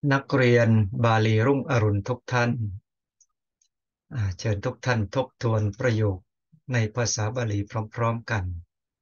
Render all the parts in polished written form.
นักเรียนบาลีรุ่งอรุณทุกท่านเชิญทุกท่านทบทวนประโยคในภาษาบาลีพร้อมๆกัน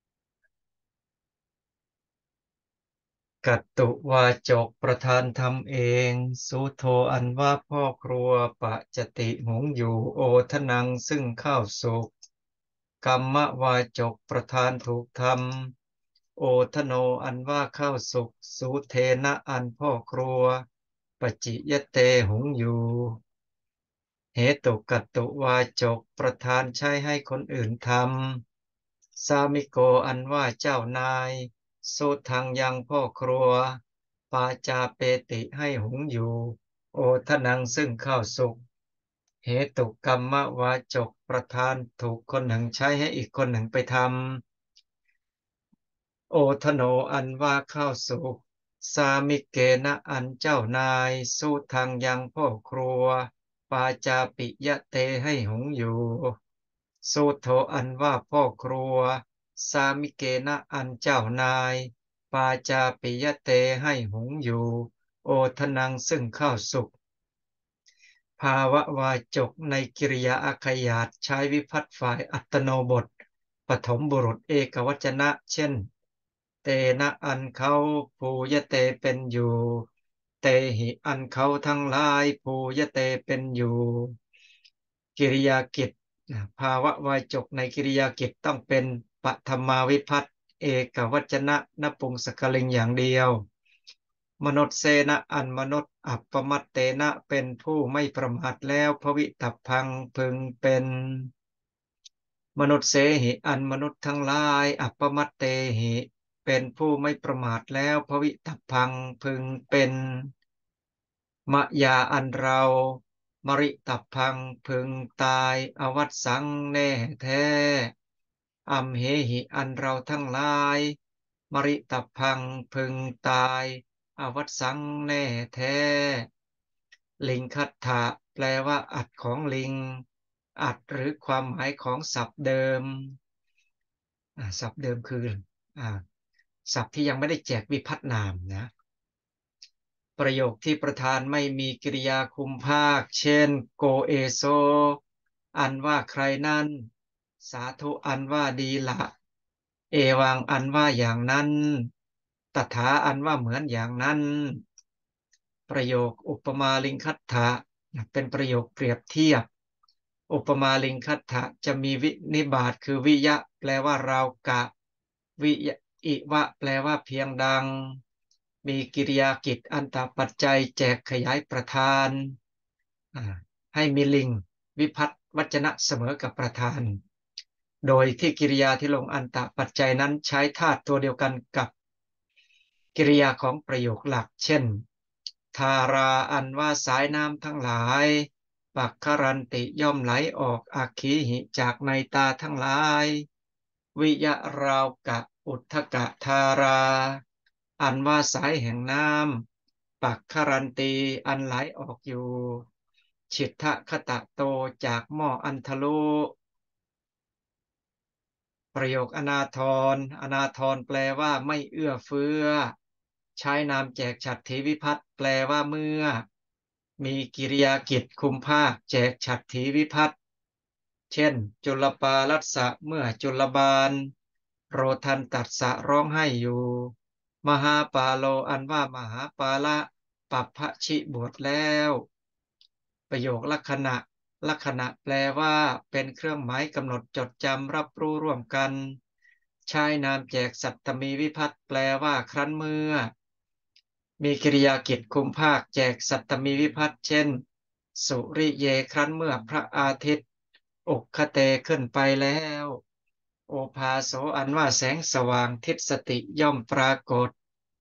กัตตุวาจกประธานทำเองสุโธอันว่าพ่อครัวปะจติหุงอยู่โอทนังซึ่งข้าวสุกกัมมะวาจกประธานถูกทำโอทโนอันว่าข้าวสุกสุเทนะอันพ่อครัวปจิยเตหุงอยู่เหตุกัตตุวาจกประธานใช้ให้คนอื่นทำสามิโกอันว่าเจ้านายสุทังยังพ่อครัวปาจาเปติให้หุงอยู่โอทนังซึ่งข้าวสุกเหตุกรรมวาจกประธานถูกคนหนึ่งใช้ให้อีกคนหนึ่งไปทำโอทโนอันว่าข้าวสุกสามิเกณะอันเจ้านายสุทังยังพ่อครัวปาจาปิยะเตให้หุงอยู่สุโธอันว่าพ่อครัวสามิเกณะอันเจ้านายปาจาปิยะเตให้หุงอยู่โอทนังซึ่งข้าวสุกภาวะวาจกในกิริยาอาขยาตใช้วิภัตฝ่ายอัตโนบทปฐมบุรุษเอกวจนะเช่นเตนะอันเขาภูยะเตเป็นอยู่เตหิอันเขาทั้งหลายภูยะเตเป็นอยู่กิริยากิจภาวะวาจกในกิริยากิจต้องเป็นปฐมาวิภัตเอกวจนะนปุงสกลิงอย่างเดียวมนุษย์เสนะอันมนุษย์อัปปมัตเตนะเป็นผู้ไม่ประมาทแล้วภวิตัพพังพึงเป็นมนุษย์เสหิอันมนุษย์ทั้งหลายอัปปมัตเตหิเป็นผู้ไม่ประมาทแล้วภวิตัพพังพึงเป็นมะยาอันเรามริตัพพังพึงตายอวัตสังแน่แท้อัมเหหิอันเราทั้งหลายมริตัพพังพึงตายอวัตสังแน่แท้ลิงคัตถะแปลว่าอัดของลิงอัดหรือความหมายของศัพท์เดิมศัพท์เดิมคืออ่าศัพท์ที่ยังไม่ได้แจกวิภัตนามนะ ประโยคที่ประธานไม่มีกริยาคุมภาคเช่นโกเอโซอันว่าใครนั้นสาธุอันว่าดีละเอวังอันว่าอย่างนั้นตถาอันว่าเหมือนอย่างนั้นประโยคอุปมาลิงคัตถะเป็นประโยคเปรียบเทียบอุปมาลิงคัตถะจะมีวินิบาตคือวิยะแปลว่าเรากะวิยะอิวะแปลว่าเพียงดังมีกิริยากิจอันตปัจจัยแจกขยายประธานอ่าให้มีลิงวิภัตวจนะเสมอกับประธานโดยที่กิริยาที่ลงอันตปัจจัยนั้นใช้ธาตุตัวเดียวกันกับกิริยาของประโยคหลักเช่นทาราอันว่าสายน้ำทั้งหลายปักขรันติย่อมไหลออกอัคคีหิจากในตาทั้งหลายวิยะราวกะอุทธกะทาราอันว่าสายแห่งน้ำปักขรันตีอันไหลออกอยู่ฉิทธคตะโตจากหม้ออันทะลุประโยคอนาทรอนาทรแปลว่าไม่เอื้อเฟื้อใช้นามแจกฉัตรถีวิภัตแปลว่าเมื่อมีกิริยากิจคุมภาคแจกฉัตรถีวิภัตเช่นจุลปาลัสสะเมื่อจุลบาลโรทันตัสสะร้องไห้อยู่มหาปาโลอันว่ามหาปาละปัปพชิบวชแล้วประโยคลักษณะแปลว่าเป็นเครื่องหมายกำหนดจดจำรับรู้ร่วมกันใช้นามแจกสัตตมีวิภัตแปลว่าครั้นเมื่อมีกริยากิจคุมภาคแจกสัตตมีวิภัตเช่นสุริเยครั้นเมื่อพระอาทิตย์อกคเตขึ้นไปแล้วโอภาโสอันว่าแสงสว่างทิศสติย่อมปรากฏ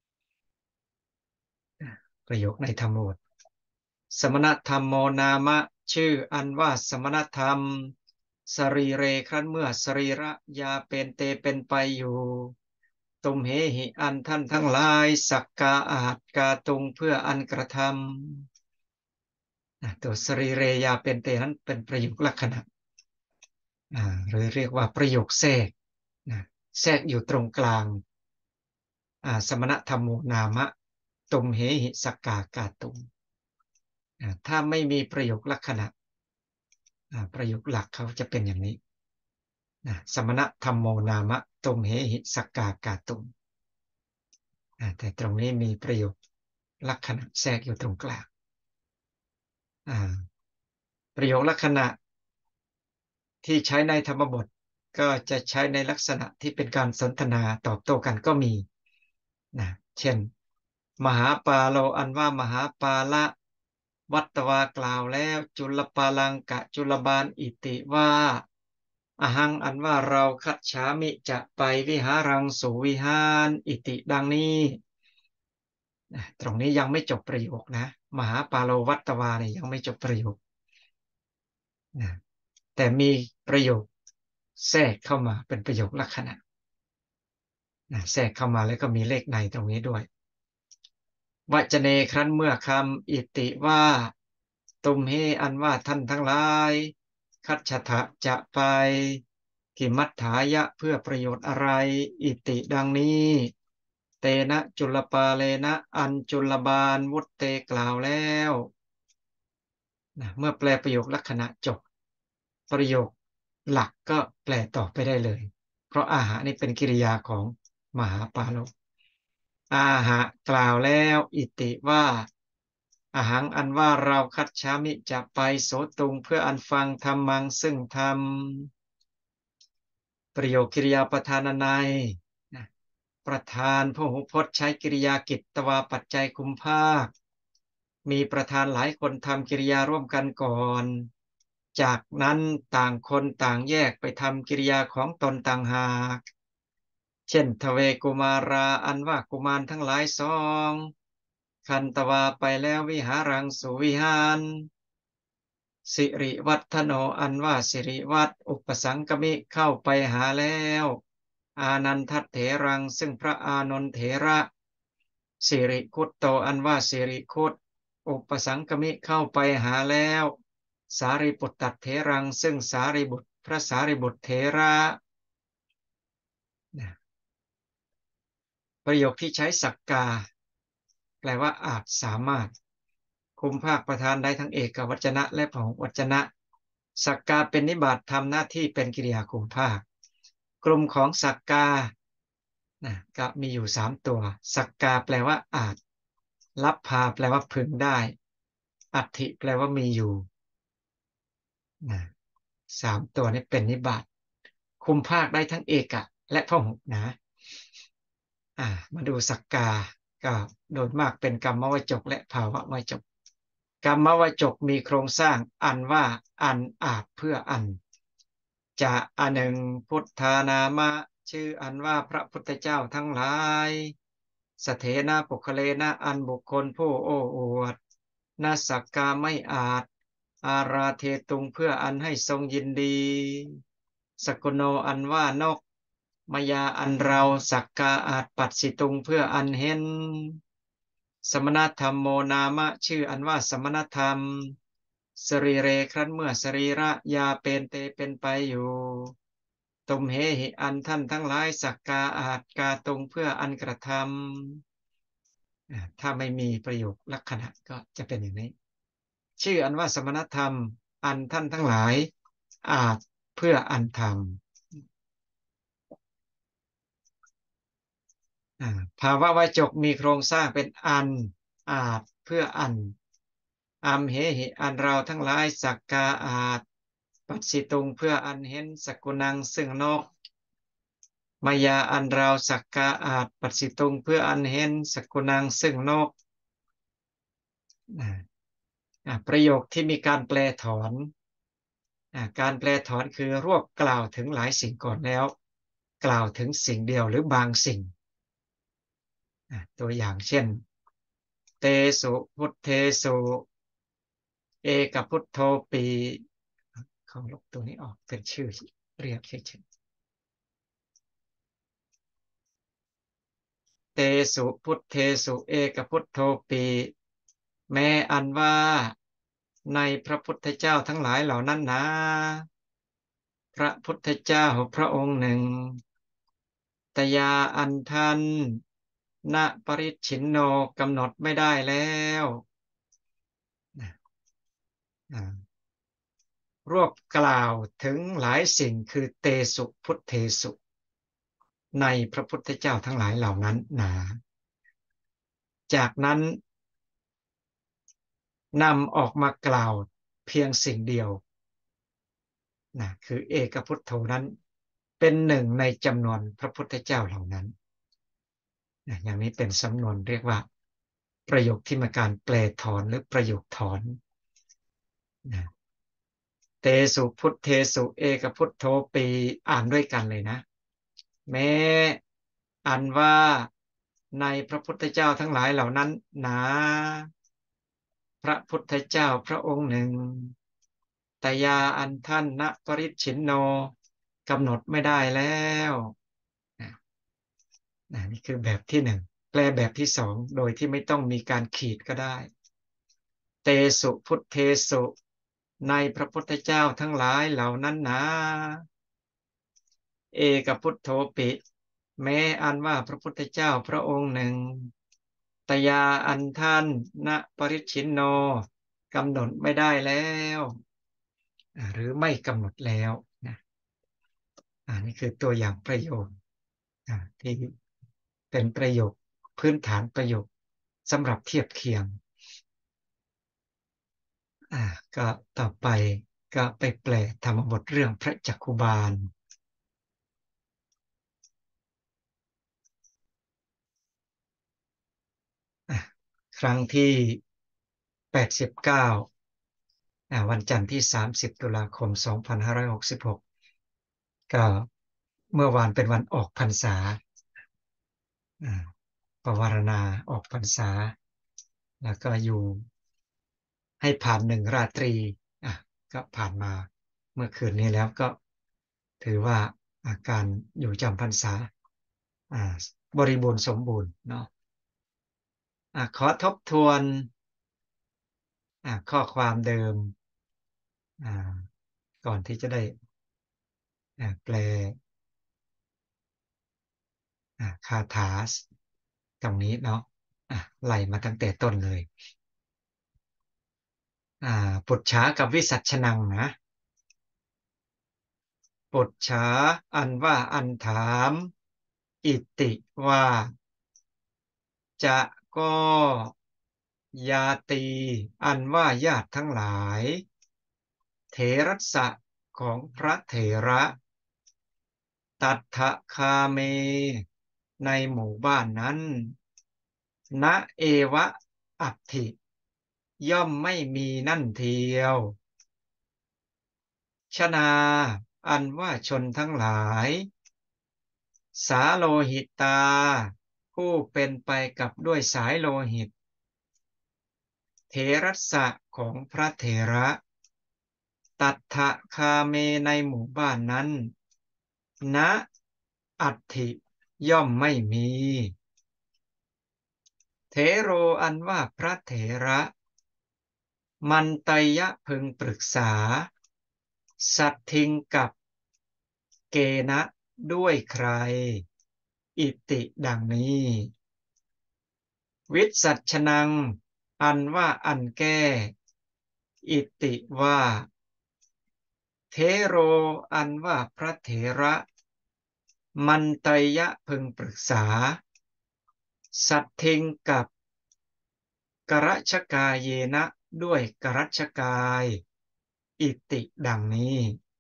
ประโยคในธรรมบทสมณธรรมโมนามะชื่ออันว่าสมณธรรมสรีเรครั้นเมื่อสรีระยาเป็นเตเป็นไปอยู่ตุมเหหิอันท่านทั้งหลายสักกาอาจกาตุงเพื่ออันกระทำตัวสรีเรยาเป็นเตนั้นเป็นประโยคลักษณะหรือเรียกว่าประโยคแทรกนะแทรกอยู่ตรงกลางสมณธรรมโมนามะตุมเหหิสกกากาตุมถ้าไม่มีประโยคลักษณะประโยคหลักเขาจะเป็นอย่างนี้สมณธรรมโมนามะตุมเหหิสกกากาตุมแต่ตรงนี้มีประโยคลักษณะแทรกอยู่ตรงกลางประโยคลักษณะที่ใช้ในธรรมบทก็จะใช้ในลักษณะที่เป็นการสนทนาตอบโต้กันก็มีเช่นมหาปาโลอันว่ามหาปาละวัตวากล่าวแล้วจุลปาลังกะจุลบาลอิติว่าอหังอันว่าเราคัจฉามิจะไปวิหารังสู่วิหารอิติดังนี้ตรงนี้ยังไม่จบประโยคนะมหาปาโลวัตวาเนี่ยยังไม่จบประโยคนะแต่มีประโยคแทรกเข้ามาเป็นประโยคลักษณะแทรกเข้ามาแล้วก็มีเลขในตรงนี้ด้วยวจเนครั้นเมื่อคำอิติว่าตุมเฮอันว่าท่านทั้งหลายคัจฉทะจะไปกิมัฏฐายะเพื่อประโยชน์อะไรอิติดังนี้เตนะจุลปาเลนะอันจุลบาลวุตเตกล่าวแล้วเมื่อแปลประโยคลักษณะจบประโยคหลักก็แปลต่อไปได้เลยเพราะอาหารนี่เป็นกิริยาของมหาปาโลอาหะกล่าวแล้วอิติว่าอาหังอันว่าเราคัจฉามิจะไปโสตุงเพื่ออันฟังธรรมังซึ่งธรรมประโยคกิริยาประธานนัยนะประธานพหูพจน์ใช้กิริยากิตตวาปัจจัยคุมภาคมีประธานหลายคนทำกิริยาร่วมกันก่อนจากนั้นต่างคนต่างแยกไปทำกิริยาของตนต่างหากเช่นทเวกุมาราอันว่ากุมารทั้งหลายสองคันตวาไปแล้ววิหารังสู่วิหารสิริวัฒโนอันว่าสิริวัตอุปสังกมิเข้าไปหาแล้วอานันทเถรังซึ่งพระอานนทเถระสิริคุตโตอันว่าสิริคุตอุปสังกมิเข้าไปหาแล้วสารีบุตรตัดเถรังซึ่งสารีบุตรพระสารีบุตรเถระประโยคที่ใช้สักกาแปลว่าอาจสามารถคุมภาคประธานได้ทั้งเอกวจนะและพหุวจนะสักกาเป็นนิบาตทำหน้าที่เป็นกิริยาคุมภาคกลุ่มของสักกาก็มีอยู่3 ตัวสักกาแปลว่าอาจลับพาแปลว่าพึงได้อัตถิแปลว่ามีอยู่3 ตัวนี้เป็นนิบาตคุมภาคได้ทั้งเอกะและพหุนะมาดูสักกาก็โดยมากเป็นกรรมวจกและภาวะวจกกรรมวจกมีโครงสร้างอันว่าอันอาจเพื่ออันจะอันหนึ่งพุทธานามะชื่ออันว่าพระพุทธเจ้าทั้งหลายสเถนะปุคเลนะอันบุคคลผู้โอ้อวดนาสักกาไม่อาจอาราเทตุงเพื่ออันให้ทรงยินดีสกุโนอันว่านกมายาอันเราสักกาอาจปัดสิตุงเพื่ออันเห็นสมณธรรมโมนามะชื่ออันว่าสมณธรรมสรีเรครั้นเมื่อสรีระยาเป็นเตเป็นไปอยู่ตุมเหหิอันท่านทั้งหลายสักกาอาจกาตุงเพื่ออันกระทำถ้าไม่มีประโยคลักษณะก็จะเป็นอย่างนี้ชื่ออันว่าสมณธรรมอันท่านทั้งหลายอาจเพื่ออันทำภาวะวจกมีโครงสร้างเป็นอันอาจเพื่ออันอัมเหหิอันเราทั้งหลายสักกาอาจปัสสิตุงเพื่ออันเห็นสกุนังซึ่งนกมายาอันเราสักกาอาจปัสสิตุงเพื่ออันเห็นสกุนังซึ่งนกประโยคที่มีการแปลถอนการแปลถอนคือรวบกล่าวถึงหลายสิ่งก่อนแล้วกล่าวถึงสิ่งเดียวหรือบางสิ่งตัวอย่างเช่นเตสุพุทเทสุเอกพุทโธปีเขาลบตัวนี้ออกเป็นชื่อเรียกเฉยๆเตสุพุทเทสุเอกพุทโธปีแม้อันว่าในพระพุทธเจ้าทั้งหลายเหล่านั้นนะพระพุทธเจ้าพระองค์หนึ่งตยาอันท่านณปริชินโนกำหนดไม่ได้แล้วนะอ่ารวบกล่าวถึงหลายสิ่งคือเตสุพุทเทสุในพระพุทธเจ้าทั้งหลายเหล่านั้นหนาจากนั้นนำออกมากล่าวเพียงสิ่งเดียวนะคือเอกพุทโธนั้นเป็นหนึ่งในจำนวนพระพุทธเจ้าเหล่านั้นนะอย่างนี้เป็นสำนวนเรียกว่าประโยคที่มีการแปลถอนหรือประโยคถอนนะเตสุพุทเทสุเอกพุทโธปีอ่านด้วยกันเลยนะแม้อันว่าในพระพุทธเจ้าทั้งหลายเหล่านั้นหนาพระพุทธเจ้าพระองค์หนึ่งแต่ยาอันท่านณปริชินโนกำหนดไม่ได้แล้วนะนี่คือแบบที่หนึ่งแปลแบบที่สองโดยที่ไม่ต้องมีการขีดก็ได้เตสุพุทเทสุในพระพุทธเจ้าทั้งหลายเหล่านั้นนะเอกพุทโธปิแม้อันว่าพระพุทธเจ้าพระองค์หนึ่งตยาอันท่านณปริชินโนกำหนดไม่ได้แล้วหรือไม่กำหนดแล้วนะนี่คือตัวอย่างประโยคที่เป็นประโยคพื้นฐานประโยคสำหรับเทียบเคียงก็ต่อไปก็ไปแปลธรรมบทเรื่องพระจักคุบาลครั้งที่89วันจันทร์ที่30ตุลาคม2566ก็เมื่อวานเป็นวันออกพรรษาปวารณาออกพรรษาแล้วก็อยู่ให้ผ่าน1 ราตรีอ่ะก็ผ่านมาเมื่อคืนนี้แล้วก็ถือว่าอาการอยู่จำพรรษาอ่าบริบูรณ์สมบูรณ์เนาะขอทบทวนข้อความเดิมอ่าก่อนที่จะได้แปลคาถาตรงนี้เนาะไล่มาตั้งแต่ต้นเลยปุจฉากับวิสัชนังนะปุจฉาอันว่าอันถามอิติว่าจะก็ยาตีอันว่าญาติทั้งหลายเถรัสสะของพระเถระตัทธคาเมในหมู่บ้านนั้นณเอวะอัตถิย่อมไม่มีนั่นเทียวชนาอันว่าชนทั้งหลายสาโลหิตาผู้เป็นไปกับด้วยสายโลหิตเถรัสสะของพระเถระตัทธคาเมในหมู่บ้านนั้นณอัตถิย่อมไม่มีเถโรอันว่าพระเถระมันไตยะพึงปรึกษาสัตทิงกับเกณะด้วยใครอิติดังนี้วิสัชนังอันว่าอันแก้อิติว่าเทโรอันว่าพระเถระมันไตยะพึงปรึกษาสัตทิงกับกรัชกายเยนะด้วยกรัชกายอิติดังนี้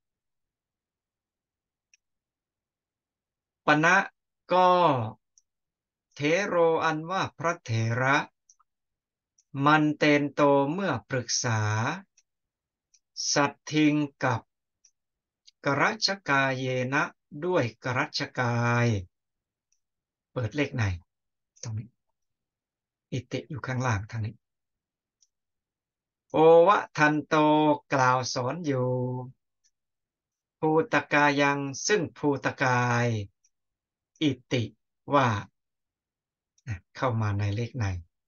ปณะก็เทโรอันว่าพระเถระมันเตนโตเมื่อปรึกษาสัตทิงกับกรัชกายเยนะด้วยกรัชกายเปิดเลขไหนตรงนี้อิติอยู่ข้างล่างทางนี้โอวะทันโตกล่าวสอนอยู่ภูตกายังซึ่งภูตกายอิติว่าเข้ามาในเลขใน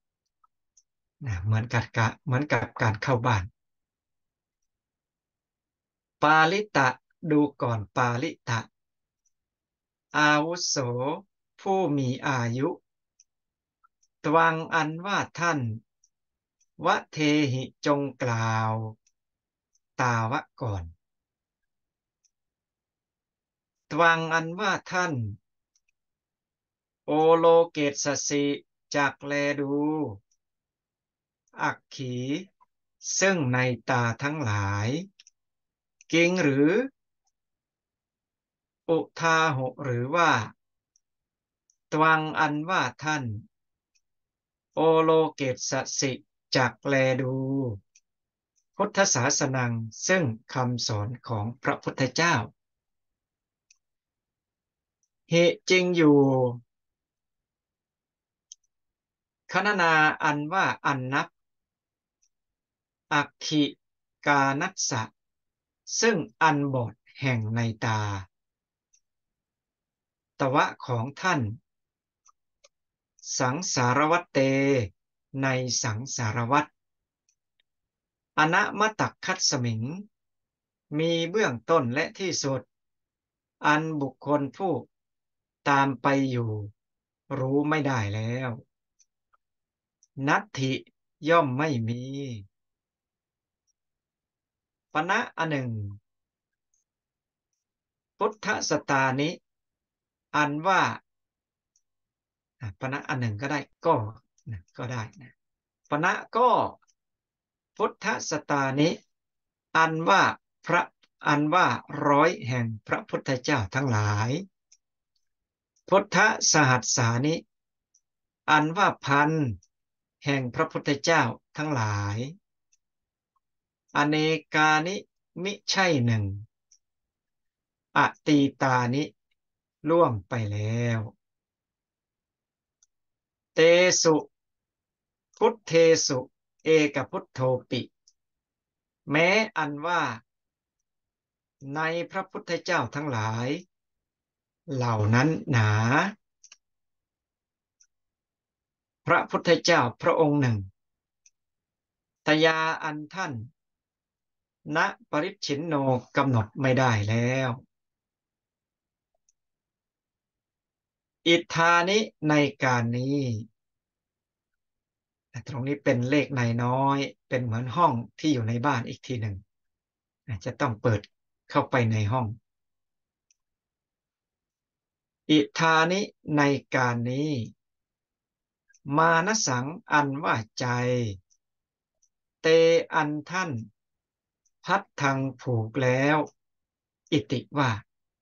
เหมือนกับการเข้าบ้านปาลิตะดูก่อนปาลิตะอาวุโสผู้มีอายุตวังอันว่าท่านวะเทหิจงกล่าวตาวะก่อนตวังอันว่าท่านโอโลเกตสสิจักแลดูอักขีซึ่งในตาทั้งหลายกิงหรืออุทาหหรือว่าตวังอันว่าท่านโอโลเกตสสิจักแลดูพุทธศาสนังซึ่งคำสอนของพระพุทธเจ้าเหตุจริงอยู่คณนาอันว่าอันนับอักขิกานัสสะซึ่งอันบอดแห่งในตาตวะของท่านสังสารวัตเตในสังสารวัตอนมตักคัตสมิงมีเบื้องต้นและที่สุดอันบุคคลผู้ตามไปอยู่รู้ไม่ได้แล้วนัตถิย่อมไม่มีปณะอันหนึ่งพุทธสตานิอันว่าปณะอันหนึ่งก็ได้ก็ก็ได้นะปณะก็พุทธสตานิอันว่าพระอันว่าร้อยแห่งพระพุทธเจ้าทั้งหลายพุทธสหัสสานิอันว่าพันแห่งพระพุทธเจ้าทั้งหลายอเนกานิมิใช่หนึ่งอตีตานิล่วงไปแล้วเตสุพุทเทสุเอกพุทโธปิแม้อันว่าในพระพุทธเจ้าทั้งหลายเหล่านั้นหนาพระพุทธเจ้าพระองค์หนึ่งตยาอันท่านณปริชินโนกำหนดไม่ได้แล้วอิทธานิในการนี้ตรงนี้เป็นเลขในน้อยเป็นเหมือนห้องที่อยู่ในบ้านอีกทีหนึ่งจะต้องเปิดเข้าไปในห้องอิทานิในการนี้มานสังอันว่าใจเตอันท่านพัดทางผูกแล้วอิติว่า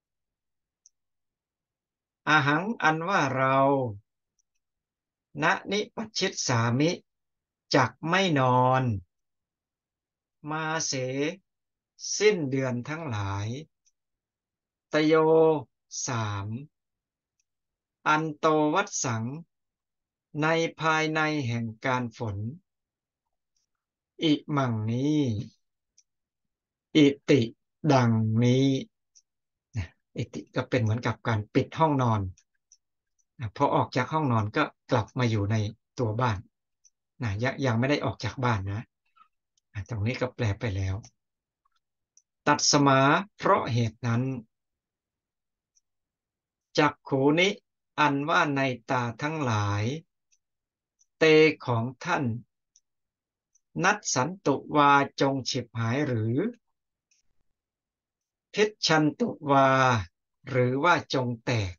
อาหังอันว่าเราณนิปัชชิตสามิจักไม่นอนมาเสสิ้นเดือนทั้งหลายตโยสามอันโตวัดสังในภายในแห่งการฝนอิมังนี้อิติดังนี้อิติก็เป็นเหมือนกับการปิดห้องนอนพอออกจากห้องนอนก็กลับมาอยู่ในตัวบ้านยังไม่ได้ออกจากบ้านนะตรงนี้ก็แปลไปแล้วตัดสมาเพราะเหตุนั้นจักขูนิอันว่าในตาทั้งหลายเตของท่านนัดสันตุวาจงฉิบหายหรือพิชชันตุวาหรือว่าจงแตก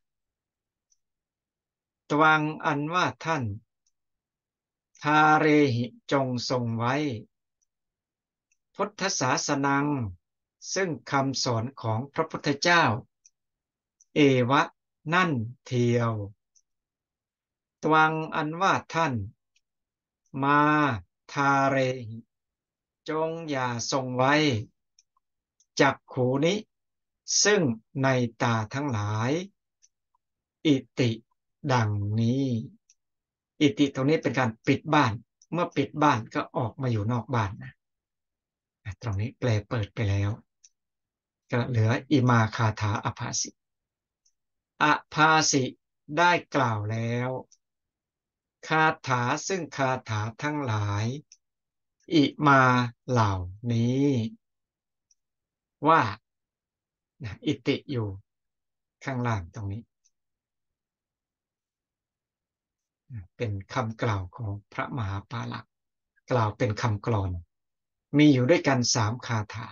ตวังอันว่าท่านทาเรหิจงทรงไว้พุทธศาสนังซึ่งคำสอนของพระพุทธเจ้าเอวะนั่นเทียวตวังอันว่าท่านมาทาเรหิจงอย่าทรงไว้จักขูนี้ซึ่งในตาทั้งหลายอิติดังนี้อิติตรงนี้เป็นการปิดบ้านเมื่อปิดบ้านก็ออกมาอยู่นอกบ้านนะตรงนี้แปลเปิดไปแล้วก็เหลืออิมาคาถาอภาสิอภาสิได้กล่าวแล้วคาถาซึ่งคาถาทั้งหลายอิมาเหล่านี้ว่าอิติอยู่ข้างล่างตรงนี้เป็นคำกล่าวของพระมหาปาละกล่าวเป็นคำกลอนมีอยู่ด้วยกัน3 คาถา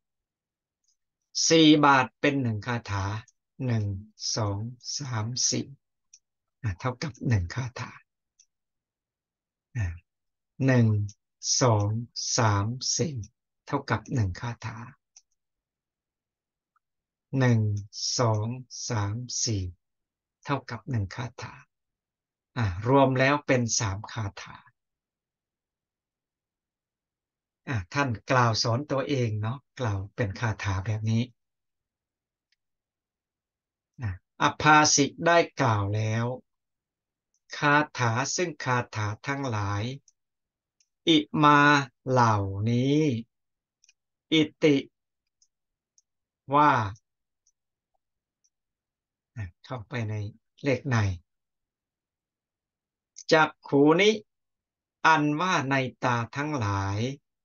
4 บาทเป็น1 คาถา1 2 3 4เท่ากับ1 คาถา1 2 3 4เท่ากับ1 คาถา1 2 3 4เท่ากับ1 คาถา รวมแล้วเป็น3 คาถาท่านกล่าวสอนตัวเองเนาะกล่าวเป็นคาถาแบบนี้อภาสิได้กล่าวแล้วคาถาซึ่งคาถาทั้งหลายอิมาเหล่านี้อิติว่าเข้าไปในเลขในจักขูนิอันว่าในตาทั้งหลาย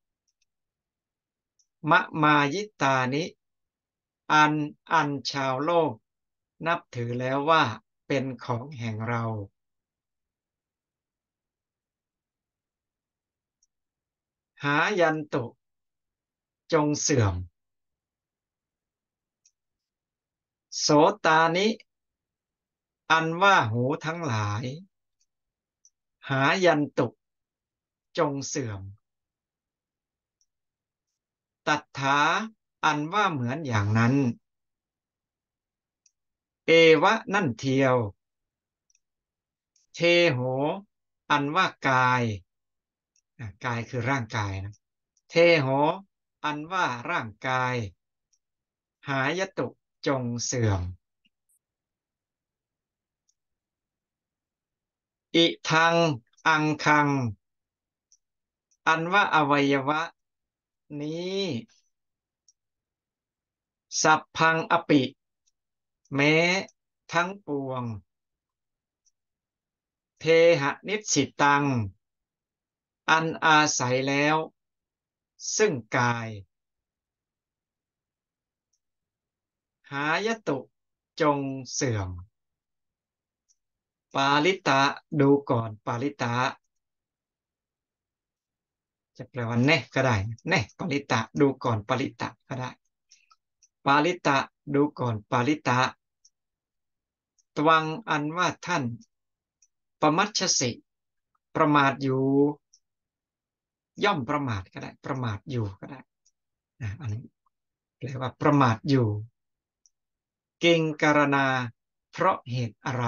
มะมายิตานิอันชาวโลกนับถือแล้วว่าเป็นของแห่งเราหายันตุจงเสื่อมโสตานิอันว่าหูทั้งหลายหายันตุจงเสื่อมตัทธาอันว่าเหมือนอย่างนั้นเอวะนั่นเทียวเทโหอันว่ากายกายคือร่างกายนะเทโหอันว่าร่างกายหายตุจงเสื่อมอิทังอังคังอันว่าอวัยวะนี้สัพพังอปิแม้ทั้งปวงเทหะนิสิตังอันอาศัยแล้วซึ่งกายหายตุจงเสื่อมปาลิตะดูก่อนปาลิตะจะแปลว่าแน่ก็ได้แน่ปาลิตะดูก่อนปาลิตะก็ได้ปาลิตะดูก่อนปาลิตะตวังอันว่าท่านปมัชชสิประมาทอยู่ย่อมประมาทก็ได้ประมาทอยู่ก็ได้อันนี้แปลว่าประมาทอยู่เก่งการณาเพราะเหตุอะไร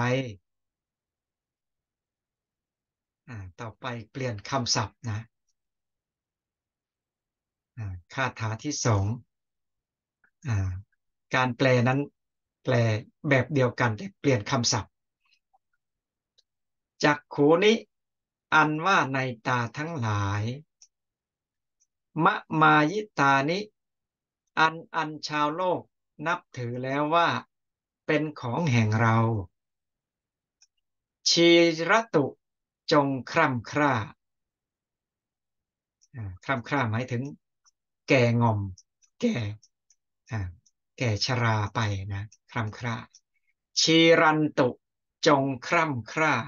ต่อไปเปลี่ยนคำศัพท์นะคาถาที่2การแปลนั้นแปลแบบเดียวกันแต่เปลี่ยนคำศัพท์จักขูนิอันว่าในตาทั้งหลายมะมายิตานิอันชาวโลกนับถือแล้วว่าเป็นของแห่งเราชีรตุจงคร่ำคร่าคร่ำคร่าหมายถึงแก่งอมแก่อ่าแก่ชราไปนะคร่ำคร่าชีรันตุจงคร่ำคร่า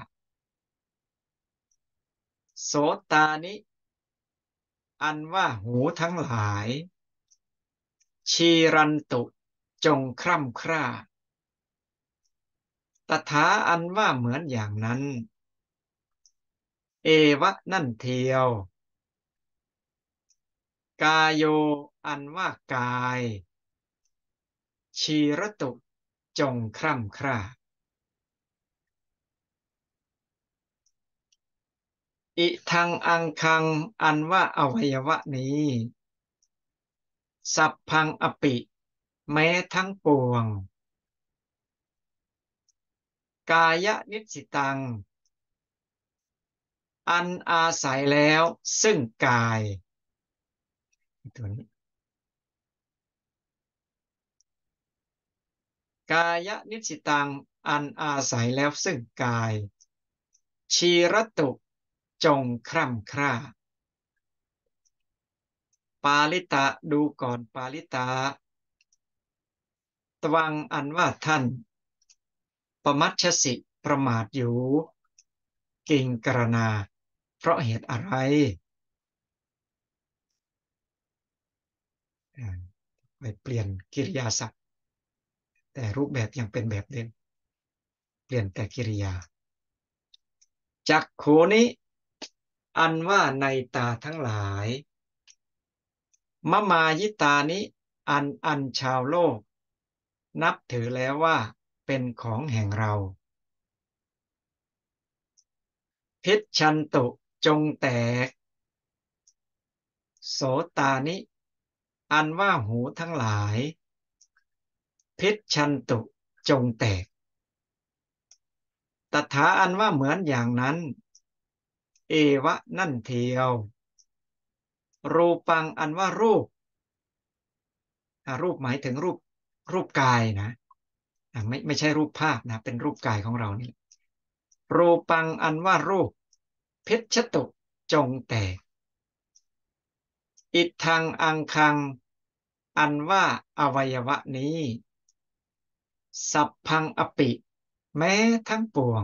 โสตานิอันว่าหูทั้งหลายชีรันตุจงคร่ำคร่าตถาอันว่าเหมือนอย่างนั้นเอวะนั่นเทียวกายโยอันว่ากายชีรตุจงคร่ำคร่าอิทังอังคังอันว่าอวัยวะนี้สัพพังอปิแม้ทั้งปวงกายนิสิตังอันอาศัยแล้วซึ่งกายตัวนี้กายนิสิตังอันอาศัยแล้วซึ่งกายชีรตุจงคร่ำคร่าปาลิตะดูก่อนปาลิตะตวังอันว่าท่านปมัชชสิประมาทอยู่กิงกรณาเพราะเหตุอะไรไปเปลี่ยนกิริยาศัพท์แต่รูปแบบยังเป็นแบบเดิมเปลี่ยนแต่กิริยาจักโขนี้อันว่าในตาทั้งหลายมะมายิตานิอันชาวโลกนับถือแล้วว่าเป็นของแห่งเราพิชชันตุจงแตกโสตานิอันว่าหูทั้งหลายพิชชันตุจงแตกตถาอันว่าเหมือนอย่างนั้นเอวะนั่นเทียวรูปังอันว่ารูปรูปหมายถึงรูปกายนะไม่ใช่รูปภาพนะเป็นรูปกายของเรานี่รูปังอันว่ารูปเพชรตุจงแตกอิทังอังคังอันว่าอวัยวะนี้สัพพังอปิแม้ทั้งปวง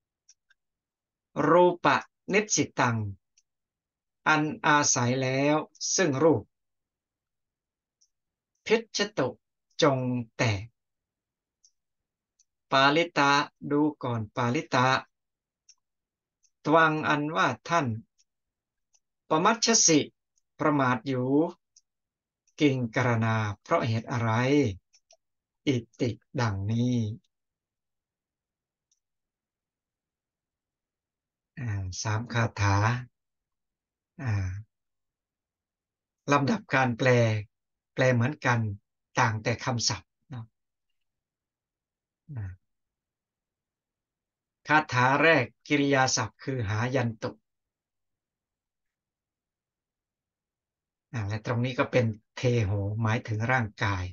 รูปะนิสิตังอันอาศัยแล้วซึ่งรูปเพชรตุจงแตกปาลิตาดูก่อนปาลิตาตวังอันว่าท่านปมัชชสิประมาทอยู่กิงกรณาเพราะเหตุอะไรอิติดังนี้สามคาถาลำดับการแปลเหมือนกันต่างแต่คำศัพท์เนาะคาถาแรกกิริยาศัพท์คือหายันตุและตรงนี้ก็เป็นเทโหหมายถึงร่างกาย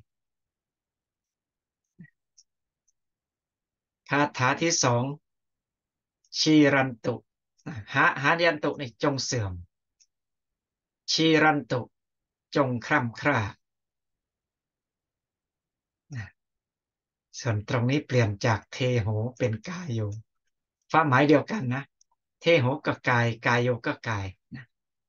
คาถาที่สองชีรันตุหายันตุในจงเสื่อมชีรันตุจงคร่ำคร่าส่วนตรงนี้เปลี่ยนจากเทโหเป็นกายโยความหมายเดียวกันนะเทโหก็กายกายโยก็กายนะ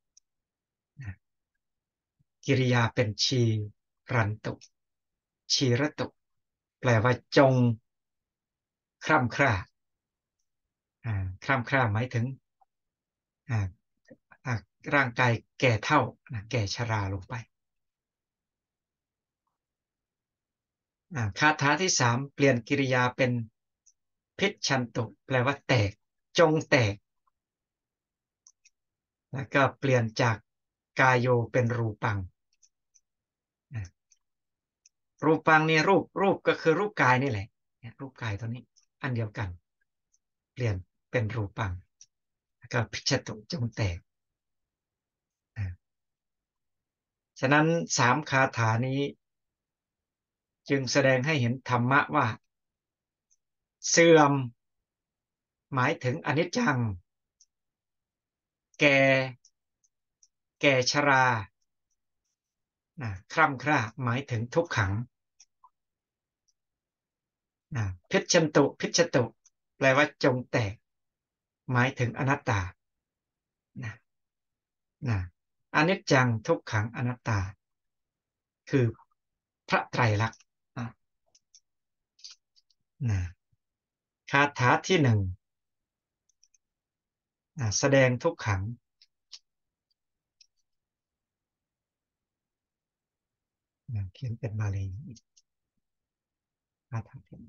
กิริยาเป็นชีรันตุชีรตุแปลว่าจงคร่ำคร่าคร่ำคร่าหมายถึงอ่าอ่าร่างกายแก่เฒ่าแก่ชราลงไปคาถาที่สามเปลี่ยนกิริยาเป็นพิชชันตุแปลว่าแตกจงแตกแล้วก็เปลี่ยนจากกายโยเป็นรูปังรูปังเนี่ยรูปก็คือรูปกายนี่แหละรูปกายตัวนี้อันเดียวกันเปลี่ยนเป็นรูปังแล้วก็พิชตุจงแตกฉะนั้นสามคาถานี้จึงแสดงให้เห็นธรรมะว่าเสื่อมหมายถึงอนิจจังแก่แก่ชราคร่ำคร่าหมายถึงทุกขังพิชชันตุพิชตุแปลว่าจงแตกหมายถึงอนัตตานะนะอนิจจังทุกขังอนัตตาคือพระไตรลักษณ์นะคาถาที่หนึ่งแสดงทุกขังเขียนเป็นบาลีคาถาที่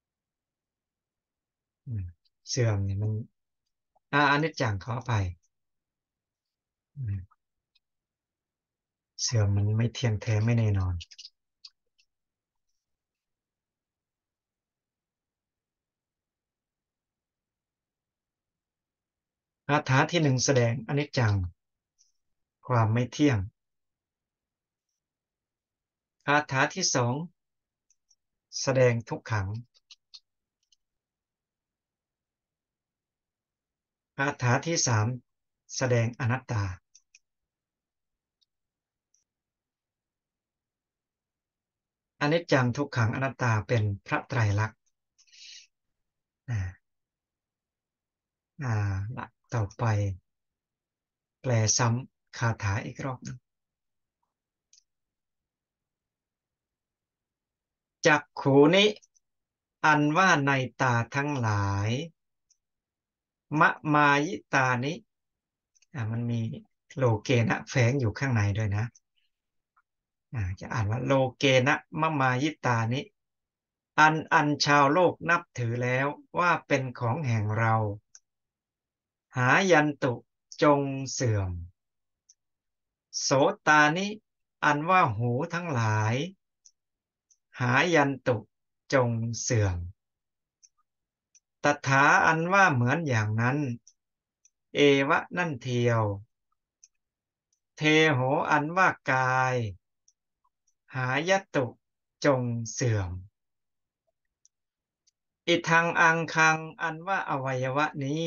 เสื่อมเนี่ยมันอนิจจังขอไปเสื่อมมันไม่เที่ยงแท้ไม่แน่นอนคาถาที่หนึ่งแสดงอนิจจังความไม่เที่ยงคาถาที่สองแสดงทุกขังคาถาที่สามแสดงอนัตตาอนิจจังทุกขังอนัตตาเป็นพระไตรลักษณ์อ่าละต่อไปแปลซ้ำคาถาอีกรอบหนึ่งจักขูนี้อันว่าในตาทั้งหลายมะมายิตานิมันมีโลเกนะแฝงอยู่ข้างในด้วยนะจะอ่านว่าโลเกนะมะมายิตานิอันชาวโลกนับถือแล้วว่าเป็นของแห่งเราหายันตุจงเสื่อมโสตานิอันว่าหูทั้งหลายหายันตุจงเสื่อมตถาอันว่าเหมือนอย่างนั้นเอวะนั่นเทียวเทโหอันว่ากายหายตุจงเสื่อมอิทังอังคังอันว่าอวัยวะนี้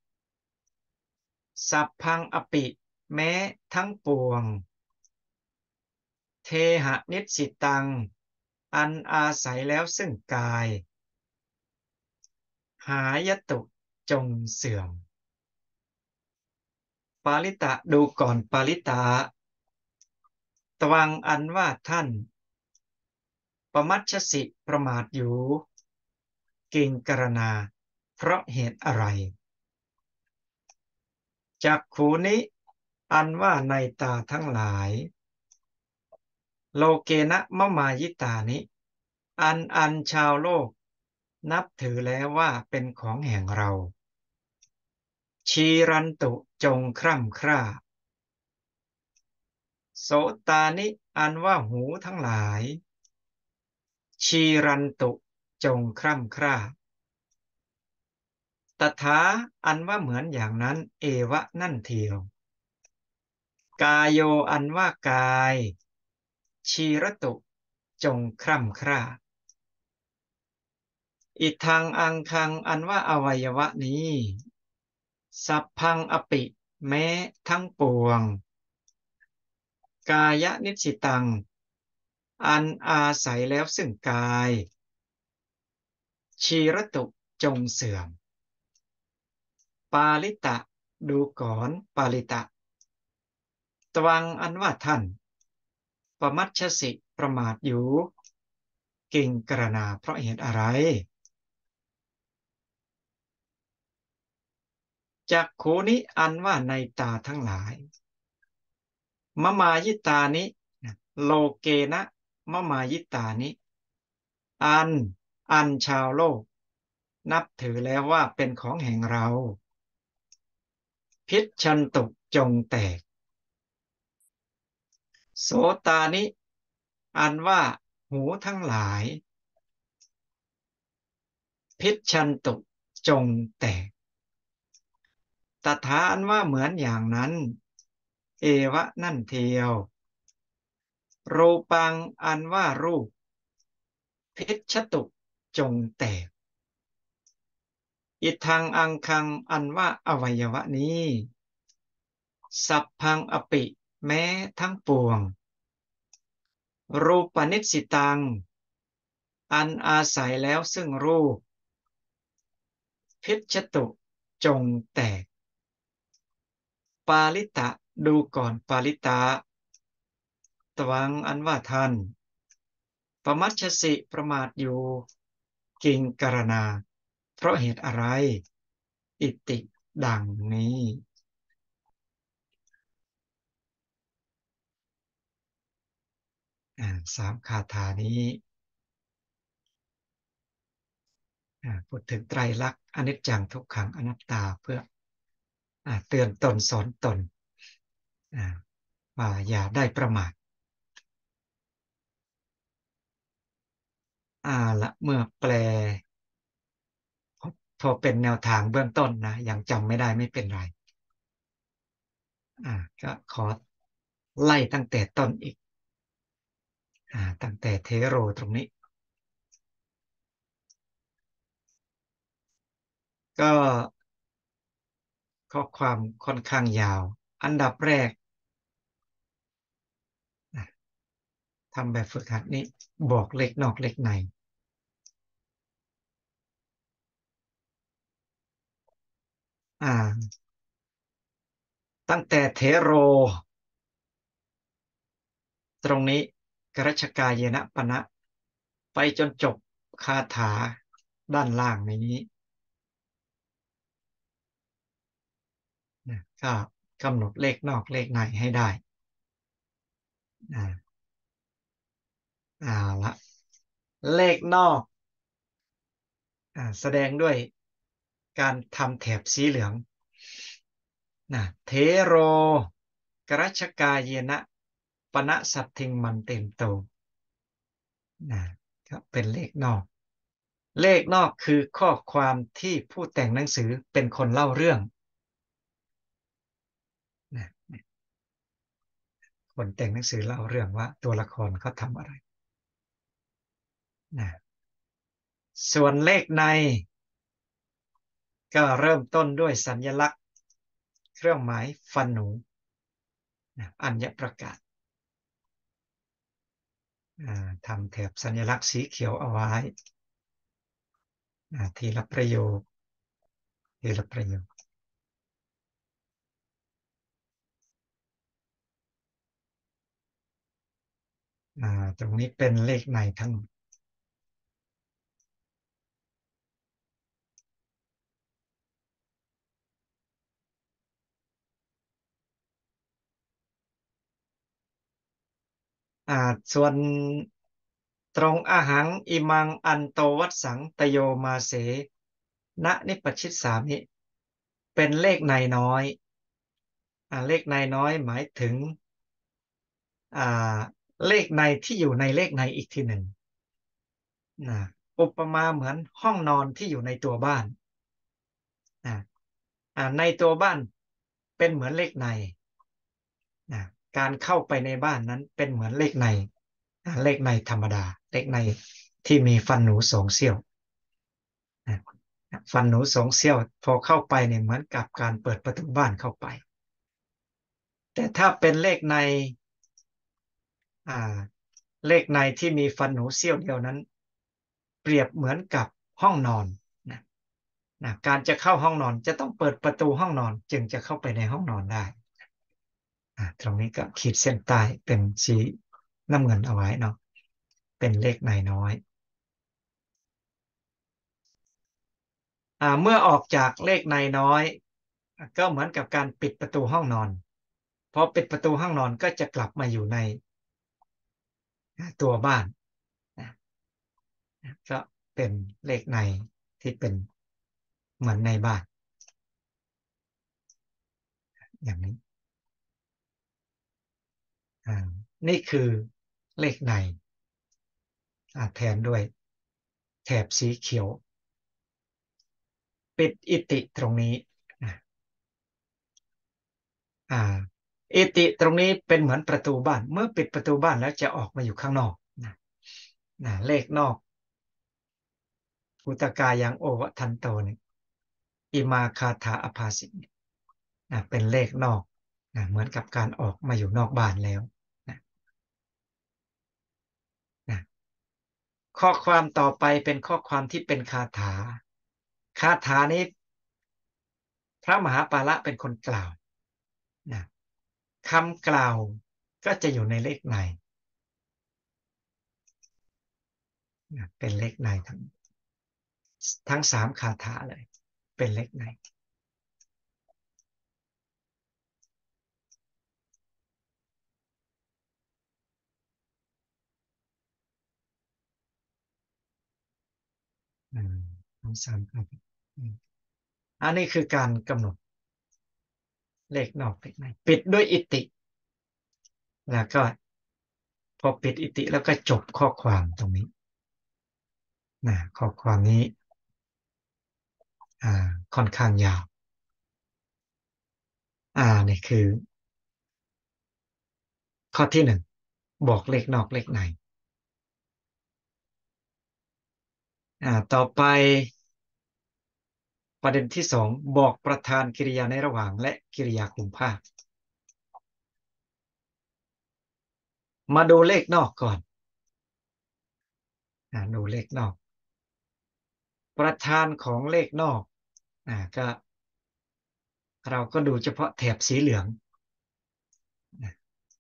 สัพพังอปิแม้ทั้งปวงเทหะนิสิตังอันอาศัยแล้วซึ่งกายหายตุจงเสื่อมปาลิตะดูก่อนปาลิตาตวังอันว่าท่านประมัชชสิประมาทอยู่กิงกรณาเพราะเหตุอะไรจักขูนี้อันว่าในตาทั้งหลายโลเกนะมะมายิตานิอันชาวโลกนับถือแล้วว่าเป็นของแห่งเราชีรันตุจงคร่ำคร่าโสตานิอันว่าหูทั้งหลายชีรันตุจงคร่ำคร่าตถาอันว่าเหมือนอย่างนั้นเอวะนั่นเทียวกายโยอันว่ากายชีรตุจงคร่ำคร่าอิทังอังคังอันว่าอวัยวะนี้สัพพังอปิแม้ทั้งปวงกายนิสิตังอันอาศัยแล้วซึ่งกายชีรตุจงเสื่อมปาลิตะดูก่อนปาลิตะตวังอันว่าท่านประมัชชสิประมาทอยู่กิงกรณาเพราะเหตุอะไรจักขูนี้อันว่าในตาทั้งหลายมะมายิตานิโลเกนะมะมายิตานิอันอันชาวโลกนับถือแล้วว่าเป็นของแห่งเราพิชชันตุจงแตกโสตานิอันว่าหูทั้งหลายพิชชันตุจงแตกตถาอันว่าเหมือนอย่างนั้นเอวะนั่นเทียวรูปังอันว่ารูปพิชตุจงแตกอิทังอังคังอันว่าอวัยวะนี้สัพพังอปิแม้ทั้งปวงรูปนิสิตังอันอาศัยแล้วซึ่งรูปพิชตุจงแตกปาลิตะดูก่อนปาลิตาตวังอันว่าท่านประมัชชสิประมาทอยู่กิงกรณาเพราะเหตุอะไรอิติดังนี้สามคาถานี้พูดถึงไตรลักษณ์อนิจจังทุกขังอนัตตาเพื่อเตือนตนสอนตนว่าอย่าได้ประมาทละเมื่อแปลพอเป็นแนวทางเบื้องต้นนะยังจำไม่ได้ไม่เป็นไรก็ขอไล่ตั้งแต่ต้นอีกตั้งแต่เทโรตรงนี้ก็ข้อความค่อนข้างยาวอันดับแรกทำแบบฝึกหัดนี้บอกเลขนอกเลขในอ่าตั้งแต่เทโรตรงนี้กรัชกายเยนะปณะไปจนจบคาถาด้านล่างในนี้นะก็กำหนดเลขนอกเลขในให้ได้อ่าเอาละเลขนอกแสดงด้วยการทำแถบสีเหลืองนะเทโรกรัชกายเยนะปณะสัตถิงมันเต็มโตนะก็เป็นเลขนอกเลขนอกคือข้อความที่ผู้แต่งหนังสือเป็นคนเล่าเรื่องนะคนแต่งหนังสือเล่าเรื่องว่าตัวละครเขาทำอะไรนะส่วนเลขในก็เริ่มต้นด้วยสัญลักษณ์เครื่องหมายฟันหนูนะอัญประกาศทำแถบสัญลักษณ์สีเขียวเอาไว้ทีละประโยคทีละประโยคตรงนี้เป็นเลขในทั้งหมดส่วนตรงอาหังอิมังอันโตวัตสังตโยมาเสณนิปชิตสามิเป็นเลขในน้อยเลขในน้อยหมายถึงอ่าเลขในที่อยู่ในเลขในอีกทีหนึ่งนะอุปมาเหมือนห้องนอนที่อยู่ในตัวบ้านนะในตัวบ้านเป็นเหมือนเลขในนะการเข้าไปในบ้านนั้นเป็นเหมือนเลขในเลขในธรรมดาเลขในที่มีฟันหนูสองเสี้ยวนะฟันหนูสองเสี้ยวพอเข้าไปเนี่ยเหมือนกับการเปิดประตูบ้านเข้าไปแต่ถ้าเป็นเลขในอ่าเลขในที่มีฟันหนูเสี้ยวเดียวนั้นเปรียบเหมือนกับห้องนอนนะการจะเข้าห้องนอนจะต้องเปิดประตูห้องนอนจึงจะเข้าไปในห้องนอนได้ตรงนี้ก็ขีดเส้นใต้เป็นสีน้ำเงินเอาไว้เนาะเป็นเลขในน้อยเมื่อออกจากเลขในน้อยก็เหมือนกับการปิดประตูห้องนอนพอปิดประตูห้องนอนก็จะกลับมาอยู่ในตัวบ้านนะก็เป็นเลขในที่เป็นเหมือนในบ้านอย่างนี้อ่านี่คือเลขในแทนด้วยแถบสีเขียวปิดอิติตรงนี้นะอ่าอิติตรงนี้เป็นเหมือนประตูบ้านเมื่อปิดประตูบ้านแล้วจะออกมาอยู่ข้างนอกนะเลขนอกอุตกายังโอวทันโตเนี่ยอิมาคาถาอภาสิเนี่ยเป็นเลขนอกเหมือนกับการออกมาอยู่นอกบ้านแล้วนะนะข้อความต่อไปเป็นข้อความที่เป็นคาถาคาถานี้พระมหาปาละเป็นคนกล่าวนะคำกล่าวก็จะอยู่ในเลขในเป็นเลขในทั้งสามคาถาเลยเป็นเลขในอืมทั้งสามคาถาอันนี้คือการกำหนดเลขนอกเลขในปิดด้วยอิติแล้วก็พอปิดอิติแล้วก็จบข้อความตรงนี้ข้อความนี้ค่อนข้างยาวนี่คือข้อที่หนึ่งบอกเลขนอกเลขในต่อไปประเด็นที่สองบอกประธานกิริยาในระหว่างและกิริยาคลุมภาคมาดูเลขนอกก่อนดูเลขนอก ประธานของเลขนอกก็เราก็ดูเฉพาะแถบสีเหลืองนะ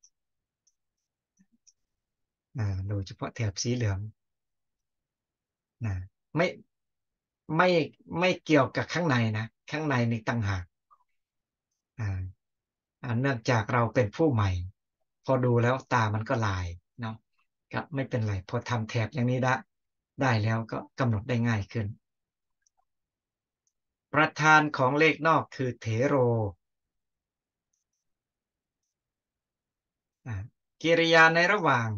ดูเฉพาะแถบสีเหลืองนะไม่ไม่ไม่เกี่ยวกับข้างในนะข้างในนี่ต่างหากอ่าเนื่องจากเราเป็นผู้ใหม่พอดูแล้วตามันก็ลายเนาะก็ไม่เป็นไรพอทำแถบอย่างนี้ได้แล้วก็กำหนดได้ง่ายขึ้นประธานของเลขนอกคือเถโรอ่ากิริยาในระหว่าง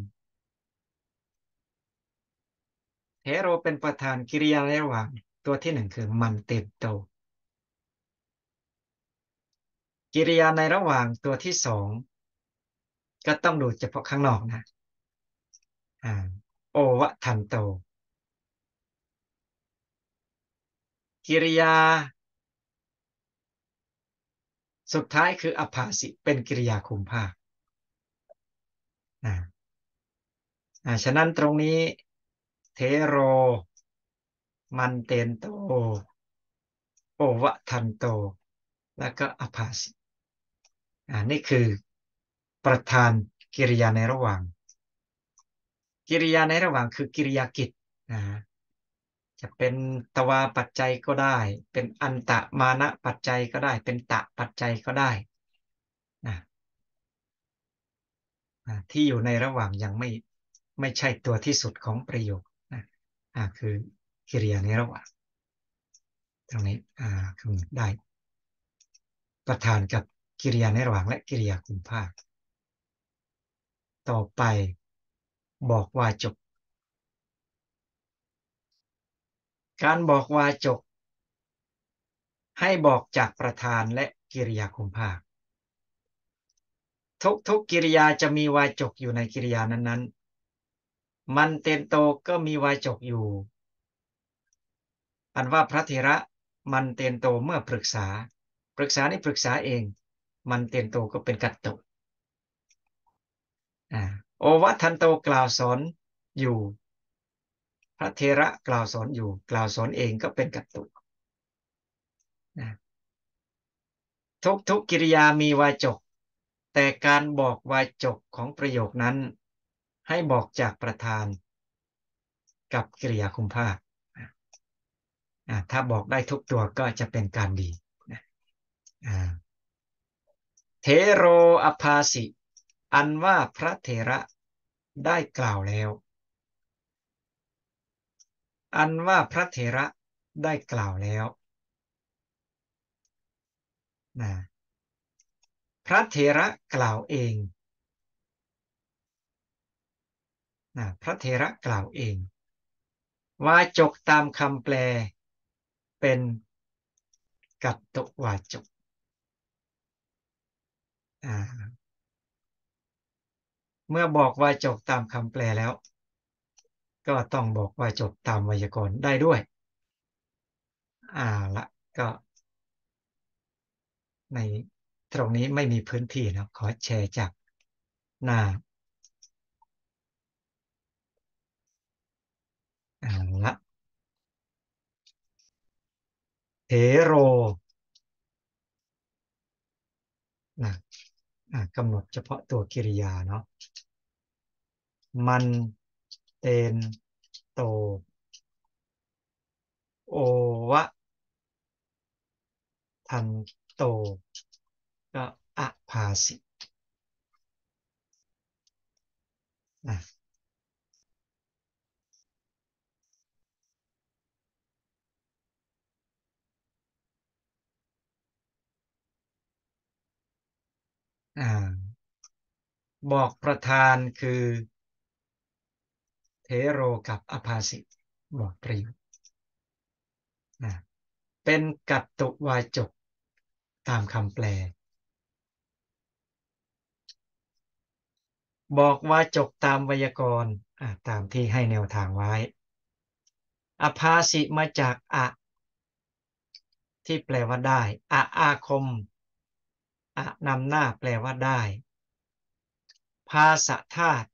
เถโรเป็นประธานกิริยาในระหว่างตัวที่หนึ่งคือมันเตโตกิริยาในระหว่างตัวที่สองก็ต้องดูเฉพาะข้างนอกนะอ่าโอวะทันโตกิริยาสุดท้ายคืออภาสิเป็นกิริยาคุมภาคฉะนั้นตรงนี้เทโรมันเตนโตโอวะทันโตแล้วก็อภาสินี่คือประธานกิริยาในระหว่างกิริยาในระหว่างคือกิริยากิจนะจะเป็นตวาปัจจัยก็ได้เป็นอันตะมานะปัจจัยก็ได้เป็นตะปัจจัยก็ได้นะที่อยู่ในระหว่างยังไม่ใช่ตัวที่สุดของประโยคนะคือกิริยาในระหว่างตรงนี้กำหนดได้ประธานกับกิริยาในระหว่างและกิริยาคุมภาคต่อไปบอกวาจกการบอกวาจกให้บอกจากประธานและกิริยาคุมภาคทุกกิริยาจะมีวาจกอยู่ในกิริยานั้นๆมันเตนโตก็มีวาจกอยู่อันว่าพระเถระมันเตนโตเมื่อปรึกษานี่ปรึกษาเองมันเตนโตก็เป็นกัตตุโอวัทันโตกล่าวสอนอยู่พระเถระกล่าวสอนอยู่กล่าวสอนเองก็เป็นกัตตุทุกกิริยามีวาจกแต่การบอกวาจกของประโยคนั้นให้บอกจากประธานกับกิริยาคุมภาคถ้าบอกได้ทุกตัวก็จะเป็นการดีเทโรอภาสิอันว่าพระเถระได้กล่าวแล้วอันว่าพระเถระได้กล่าวแล้วนะพระเถระกล่าวเองพระเถระกล่าวเองวาจกตามคำแปลเป็นกัตตวาจกเมื่อบอกวาจกตามคำแปลแล้วก็ต้องบอกวาจกตามไวยากรณ์ได้ด้วยละก็ในตรงนี้ไม่มีพื้นที่นะขอแชร์จากหน้าละเทโรนะกำหนดเฉพาะตัวกิริยาเนาะมันเตนโตโอวะทันโตก็อภาสินะอ่าบอกประธานคือเทโรกับอภาสิบอกประโยคนะเป็นกัตตุวาจกตามคำแปลบอกวาจกตามไวยากรณ์ตามที่ให้แนวทางไว้อภาสิมาจากที่แปลว่าได้อาคมนำหน้าแปลว่าได้ภาษาธาตุ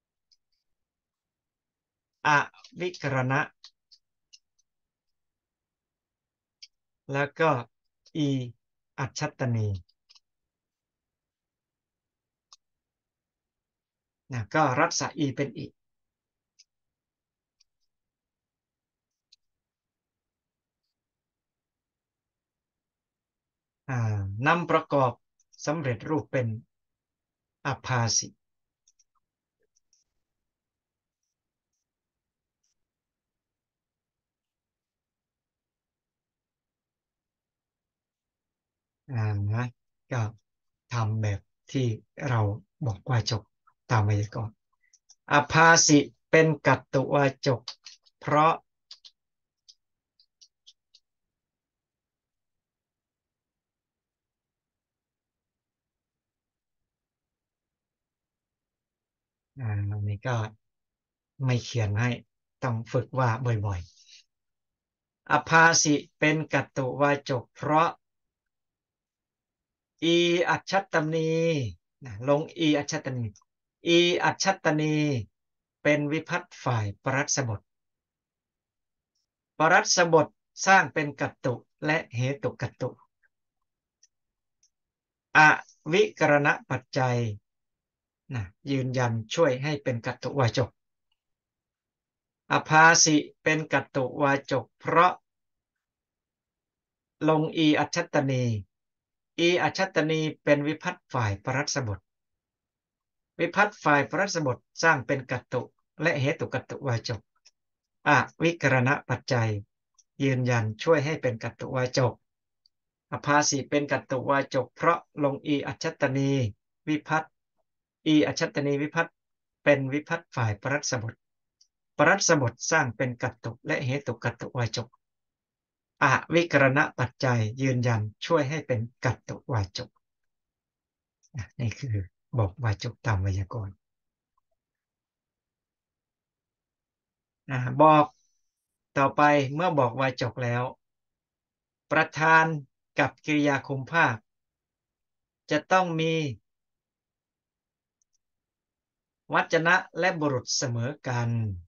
อวิกรณะแล้วก็อีอัจฉตนีนะก็รัศอีเป็นอินำประกอบสำเร็จรูปเป็นอภาสินะก็ทำแบบที่เราบอกว่าจบตามไวยากรณ์อภาสิเป็นกัตตุวาจกเพราะอันนี้ก็ไม่เขียนให้ต้องฝึกว่าบ่อยๆอภาสิเป็นกัตตุวาจกเพราะอีอัจฉตนีนะลงอีอัจฉตนีอีอัจฉตนีเป็นวิภัตฝ่ายปรัสบทปรัสบทสร้างเป็นกัตตุและเหตุกัตตุอวิกรณปัจจัยนะยืนยันช่วยให้เป็นกัตตุวาจกอภาสิเป็นกัตตุวาจกเพราะลงอีอัจฉตนีอีอัจฉตนีเป็นวิภัตฝ่ายปรัสบทวิภัตฝ่ายปรัสบทสร้างเป็นกัตตุและเหตุกัตตุวาจกอวิกรณปัจจัยยืนยันช่วยให้เป็นกัตตุวาจกอภาสิเป็นกัตตุวาจกเพราะลงอีอัจฉตนีวิภัตอีอัจฉตนีวิภัตเป็นวิภัตฝ่ายปรัสบทปรัสบทสร้างเป็นกัตตุและเหตุกัตตุวาจกอวิกรณปัจจัยยืนยันช่วยให้เป็นกัตตุวาจกนี่คือบอกวาจกตามไวยากรณ์บอกต่อไปเมื่อบอกวาจกแล้วประธานกับกริยาคุมภาคจะต้องมีวจนะและบุรุษเสมอกัน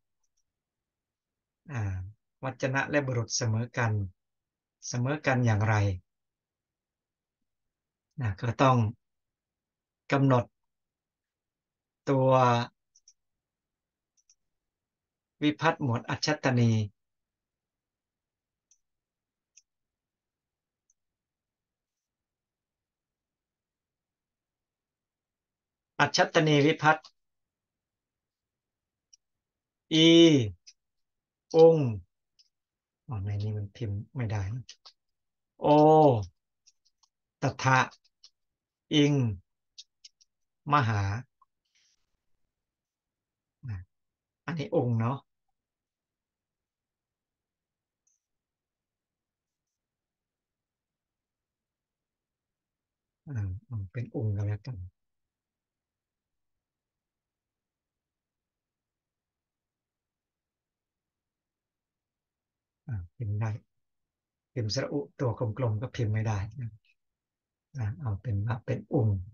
วจนะและบุรุษเสมอกันเสมอกันอย่างไรก็ต้องกำหนดตัววิภัตหมวดอัจฉตนีอัจฉตนีวิภัตอีองค์ในนี้มันพิมพ์ไม่ได้นะโอตถะอิงมหาอันนี้องค์เนาะเป็นองค์กันแล้วกันพิมพ์ได้พิมพ์สระอุตัวกลมๆก็พิมพ์ไม่ได้เอาเป็นว่าเป็นองค์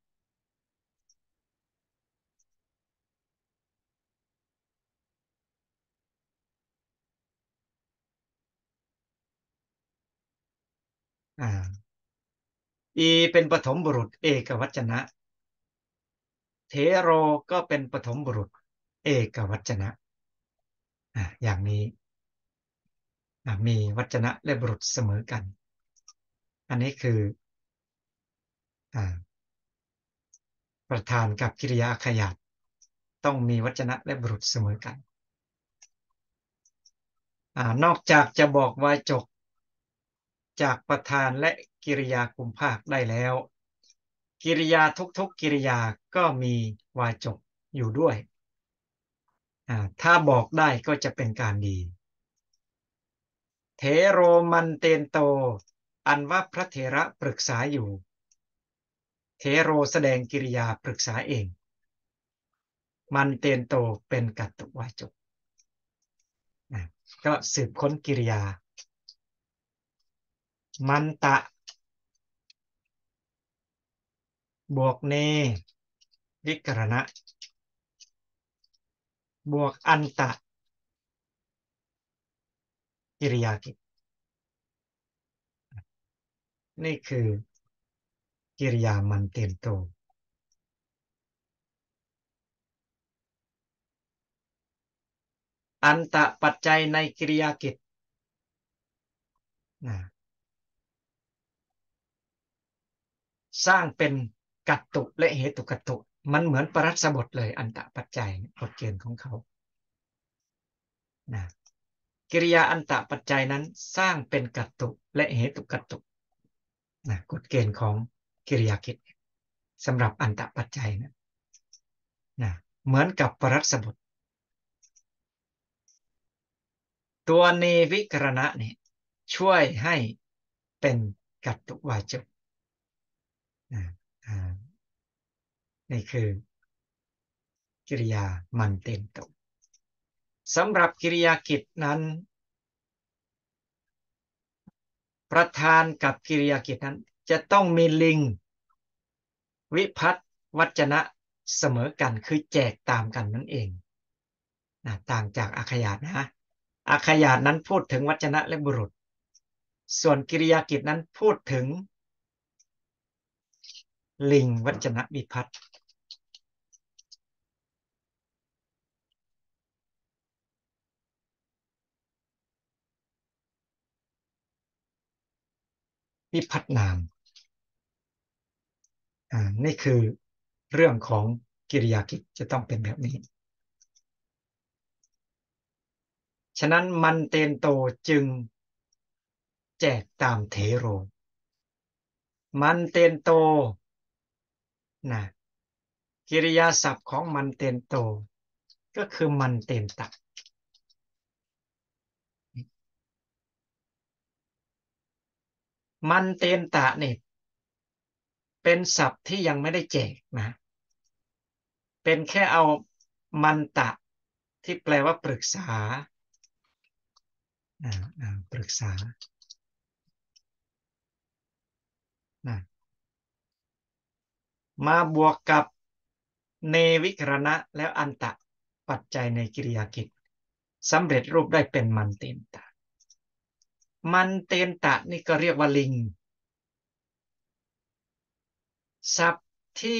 อีเป็นปฐมบุรุษเอกวจนะเทโรก็เป็นปฐมบุรุษเอกวจนะอย่างนี้มีวจนะและบุรุษเสมอกันอันนี้คือประธานกับกิริยาขยาดต้องมีวจนะและบุรุษเสมอกันนอกจากจะบอกวาจกจากประธานและกิริยาคุมภาคได้แล้วกิริยาทุกๆกิริยาก็มีวาจกอยู่ด้วยถ้าบอกได้ก็จะเป็นการดีเทโรมันเตนโตอันว่าพระเถระปรึกษาอยู่เทโรแสดงกิริยาปรึกษาเองมันเตนโตเป็นกัตตุวาจกก็สืบค้นกิริยามันตะบวกเนวิกรณะบวกอันตะกิริยากิจนี่คือกิริยามันเตยนโตอันตะปัจจัยในกิริยากิจนะสร้างเป็นกัตตุและเหตุกัตตุมันเหมือนปรัสบทเลยอันตะปัจจัยกฎเกณฑ์ของเขานะกิริยาอันตะปัจจัยนั้นสร้างเป็นกัตตุและเหตุกัตตุนะกฎเกณฑ์ของกิริยากิจสำหรับอันตะปัจจัยนะเหมือนกับปรัสบทตัวเนวิกรณะเนี่ยช่วยให้เป็นกัตตุวาจกนะนี่คือกิริยามันเต็มตกสำหรับกิริยากิจนั้นประธานกับกิริยากิจนั้นจะต้องมีลิงวิพัฒน์วจนะเสมอกันคือแจกตามกันนั่นเองนะต่างจากอาขยาตนะอาขยาตนั้นพูดถึงวจนะและบุรุษส่วนกิริยากิจนั้นพูดถึงลิงวจนะวิพัฒน์วิพัฒนามนี่คือเรื่องของกิริยากิจจะต้องเป็นแบบนี้ฉะนั้นมันเตนโตจึงแจกตามเถโรมันเตนโตนะกิริยาศัพท์ของมันเตนโตก็คือมันเตนตะมันเตนตะนี่เป็นศัพท์ที่ยังไม่ได้แจกนะเป็นแค่เอามันตะที่แปลว่าปรึกษาปรึกษานะมาบวกกับเนวิกรณะแล้วอันตะปัจจัยในกิริยากิจสำเร็จรูปได้เป็นมันเตนตะมันเตนตะนี่ก็เรียกว่าลิงศัพท์ที่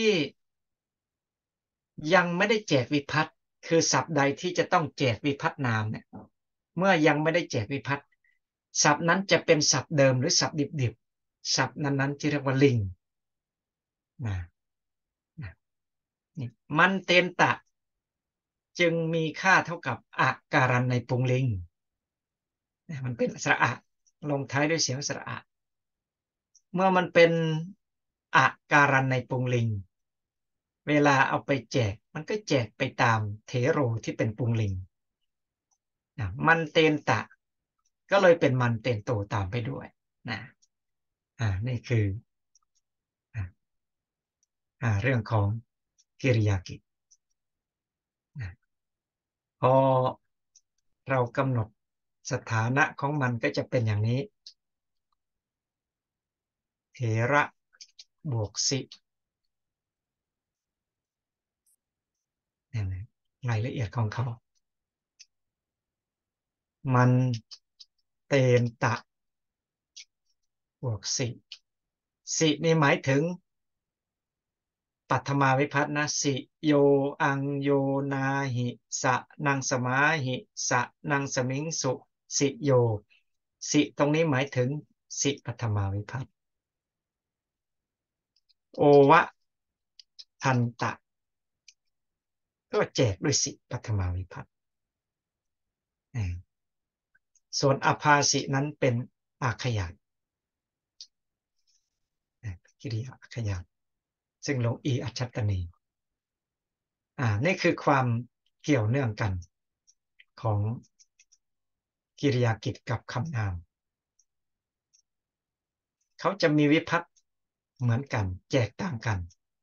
ยังไม่ได้แจกวิภัตคือศัพท์ใดที่จะต้องแจกวิภัตนามเนี่ยเมื่อยังไม่ได้แจกวิภัตศัพท์นั้นจะเป็นศัพท์เดิมหรือศัพท์ดิบๆศัพท์นั้นๆที่เรียกว่าลิงนะนะนี่มันเตนตะจึงมีค่าเท่ากับอาการันในปุงลิงมันเป็นสระอะลงท้ายด้วยเสียงสระอะเมื่อมันเป็นอาการันในปุงลิงเวลาเอาไปแจกมันก็แจกไปตามเทโรที่เป็นปุงลิงมันเตนตะก็เลยเป็นมันเตนโตตามไปด้วยนะนี่คือเรื่องของกิริยากิจนะพอเรากำหนดสถานะของมันก็จะเป็นอย่างนี้เถระบวกสิรายละเอียดของเขามันเตนตะบวกสิสินี่หมายถึงปัทมาวิภัตนะสิโยอังโยนาหิสะนังสมาหิสะนังสมิงสุสิโยสิตรงนี้หมายถึงสิปัทมาวิภัตโอวะทันตะก็แจกด้วยสิปัทมาวิภัตส่วนอภาสินั้นเป็นอาขยานกิริยาอาขยานซึ่งลงอีอัจฉตนีนี่คือความเกี่ยวเนื่องกันของกิริยากิจกับคำนามเขาจะมีวิภัตเหมือนกันแจกต่างกัน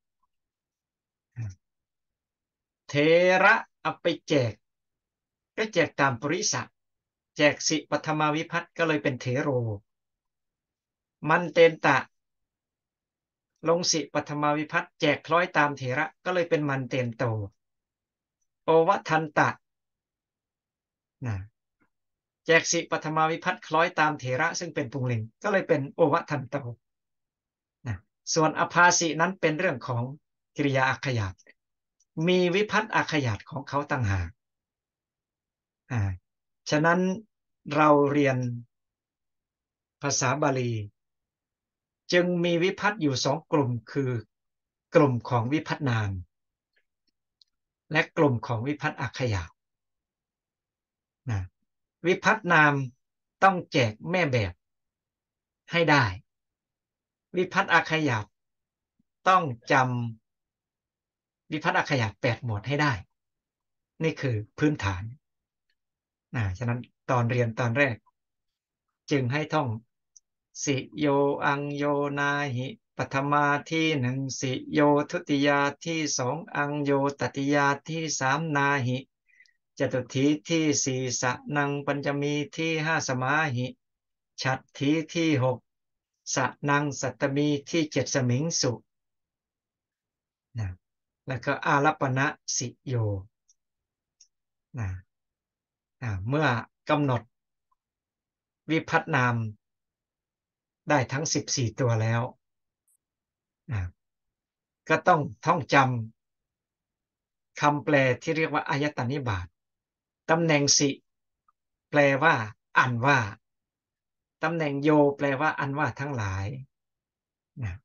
เทระเอาไปแจกก็แจกตามปริสัแจกสิปัทมาวิภัตก็เลยเป็นเทโรมันเตนตะลงสิปัทมาวิภัตแจกคล้อยตามเถระก็เลยเป็นมันเตนโตโอวทันตะนะแจกสิปัทมาวิภัตคล้อยตามเถระซึ่งเป็นปุงลิงก็เลยเป็นโอวทันโตส่วนอภาสินั้นเป็นเรื่องของกริยาอาขยาตมีวิภัตอาขยาตของเขาต่างหากฉะนั้นเราเรียนภาษาบาลีจึงมีวิภัตอยู่สองกลุ่มคือกลุ่มของวิภัตนามและกลุ่มของวิภัตอาขยาตนะวิภัตนามต้องแจกแม่แบบให้ได้วิภัตอาขยาตต้องจำวิภัตอาขยาต8 หมวดให้ได้นี่คือพื้นฐานฉะนั้นตอนเรียนตอนแรกจึงให้ท่องสิโยอังโยนาหิปัทมาที่หนึ่งสิโยทุติยาที่สองอังโยตติยาที่สามนาหิจตุทีที่สี่สะนังปัญจมีที่ห้าสมาหิฉัตรทีที่หกสะนังสัตตมีที่เจ็ดสมิงสุนะแล้วก็อารัปปณะสิโยนะเมื่อกำหนดวิภัตนามได้ทั้ง14 ตัวแล้วนะก็ต้องท่องจำคำแปลที่เรียกว่าอายตนิบาตตำแหน่งสิแปลว่าอันว่าตำแหน่งโยแปลว่าอันว่าทั้งหลายนะ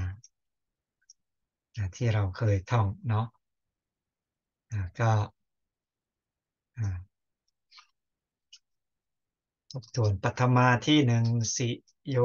ที่เราเคยท่องเนาะก็ทบทวนปัทมาที่หนึ่งสิโย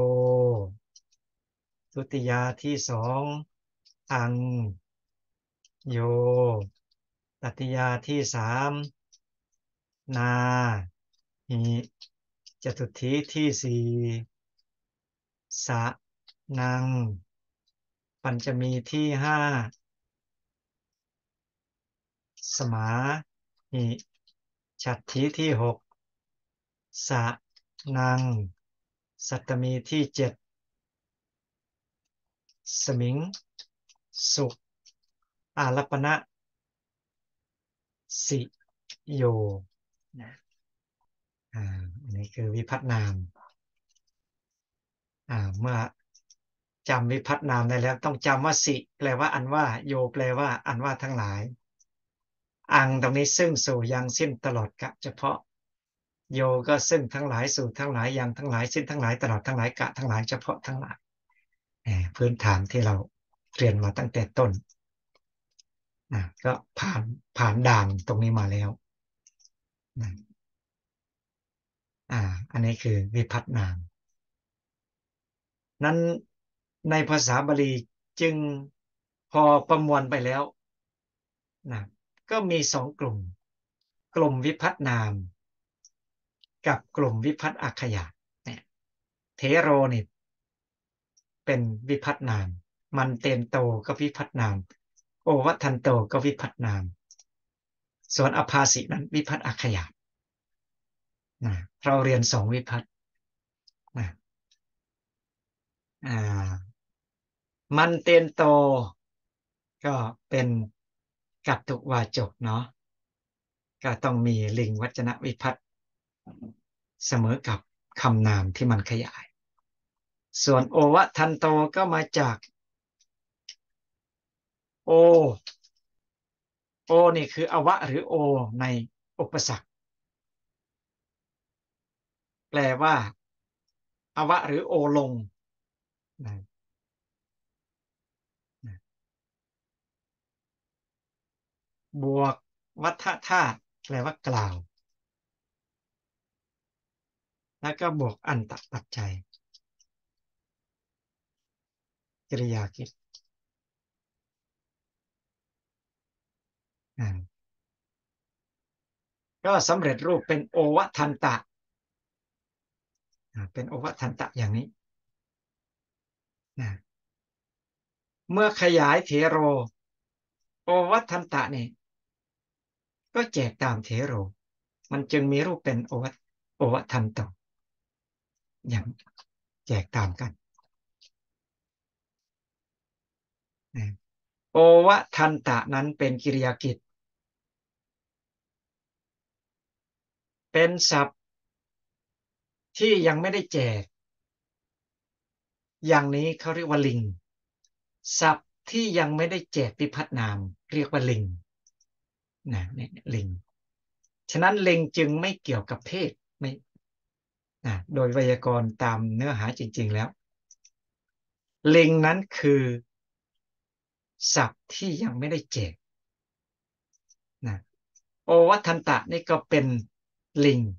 ทุติยาที่สองอังโยตติยาที่สามนาหิจตุทีที่สี่สะนังปัญจมีที่ห้าสมาหิฉัตรทีที่หกสะนังสัตตมีที่เจ็ดสมิงสุอารัปปณะสิโยนะอันนี้คือวิภัตนามเมื่อจำวิภัตนามได้แล้วต้องจำว่าสิแปลว่าอันว่าโยแปลว่าอันว่าทั้งหลายอังตรงนี้ซึ่งสู่ยังสิ้นตลอดกะเฉพาะโยก็ซึ่งทั้งหลายสู่ทั้งหลายยังทั้งหลายสิ้นทั้งหลายตลอดทั้งหลายกะทั้งหลายเฉพาะทั้งหลายพื้นฐานที่เราเรียนมาตั้งแต่ต้นก็ผ่านด่านตรงนี้มาแล้วนะอันนี้คือวิภัตนามนั้นในภาษาบาลีจึงพอประมวลไปแล้วนะก็มีสองกลุ่มกลุ่มวิภัตนามกับกลุ่มวิภัตอักขยาเนี่ยเทโรนี่เป็นวิภัตนามมันเตนโตก็วิภัตนามโอวัทันโตก็วิภัตนามส่วนอภาสินั้นวิภัตอักขยานะเราเรียนสองวิภัตนะอ่ามันเตนโตก็เป็นกัตตุวาจกเนาะก็ต้องมีลิงวัจนวิภัตเสมอกับคำนามที่มันขยายส่วนโอวทันโตก็มาจากโอโอนี่คืออวะหรือโอในอุปสรรคแปลว่าอวะหรือโอลงนะนะบวกวัฏธาตุแปลว่ากล่าวแล้วก็บวกอันตปัจจัยกริยากิจก็สำเร็จรูปเป็นโอวทันตะเป็นโอวทันตะอย่างนี้นะเมื่อขยายเทโรโอวทันตะนี่ก็แจกตามเทโรมันจึงมีรูปเป็นโอวทันตะอย่างแจกตามกันนะโอวทันตะนั้นเป็นกิริยากิจเป็นศัพท์ที่ยังไม่ได้แจกอย่างนี้เขาเรียกว่าลิงศัพท์ที่ยังไม่ได้แจกวิภัตนามเรียกว่าลิงนะเนี่ยลิงฉะนั้นลิงจึงไม่เกี่ยวกับเพศไม่โดยไวยากรณ์ตามเนื้อหาจริงๆแล้วลิงนั้นคือศัพท์ที่ยังไม่ได้แจกนะโอวัทันตะนี่ก็เป็นลิง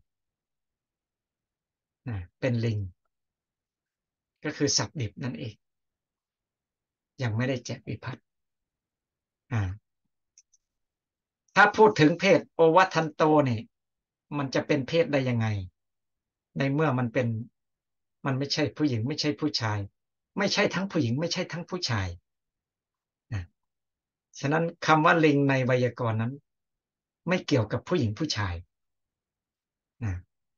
เป็นลิงก็คือศัพท์ดิบนั่นเองยังไม่ได้แจกวิภัตอ่าถ้าพูดถึงเพศโอวัทันโตเนี่ยมันจะเป็นเพศได้ยังไงในเมื่อมันไม่ใช่ผู้หญิงไม่ใช่ผู้ชายไม่ใช่ทั้งผู้หญิงไม่ใช่ทั้งผู้ชายนะฉะนั้นคำว่าลิงในไวยากรณ์นั้นไม่เกี่ยวกับผู้หญิงผู้ชายนะ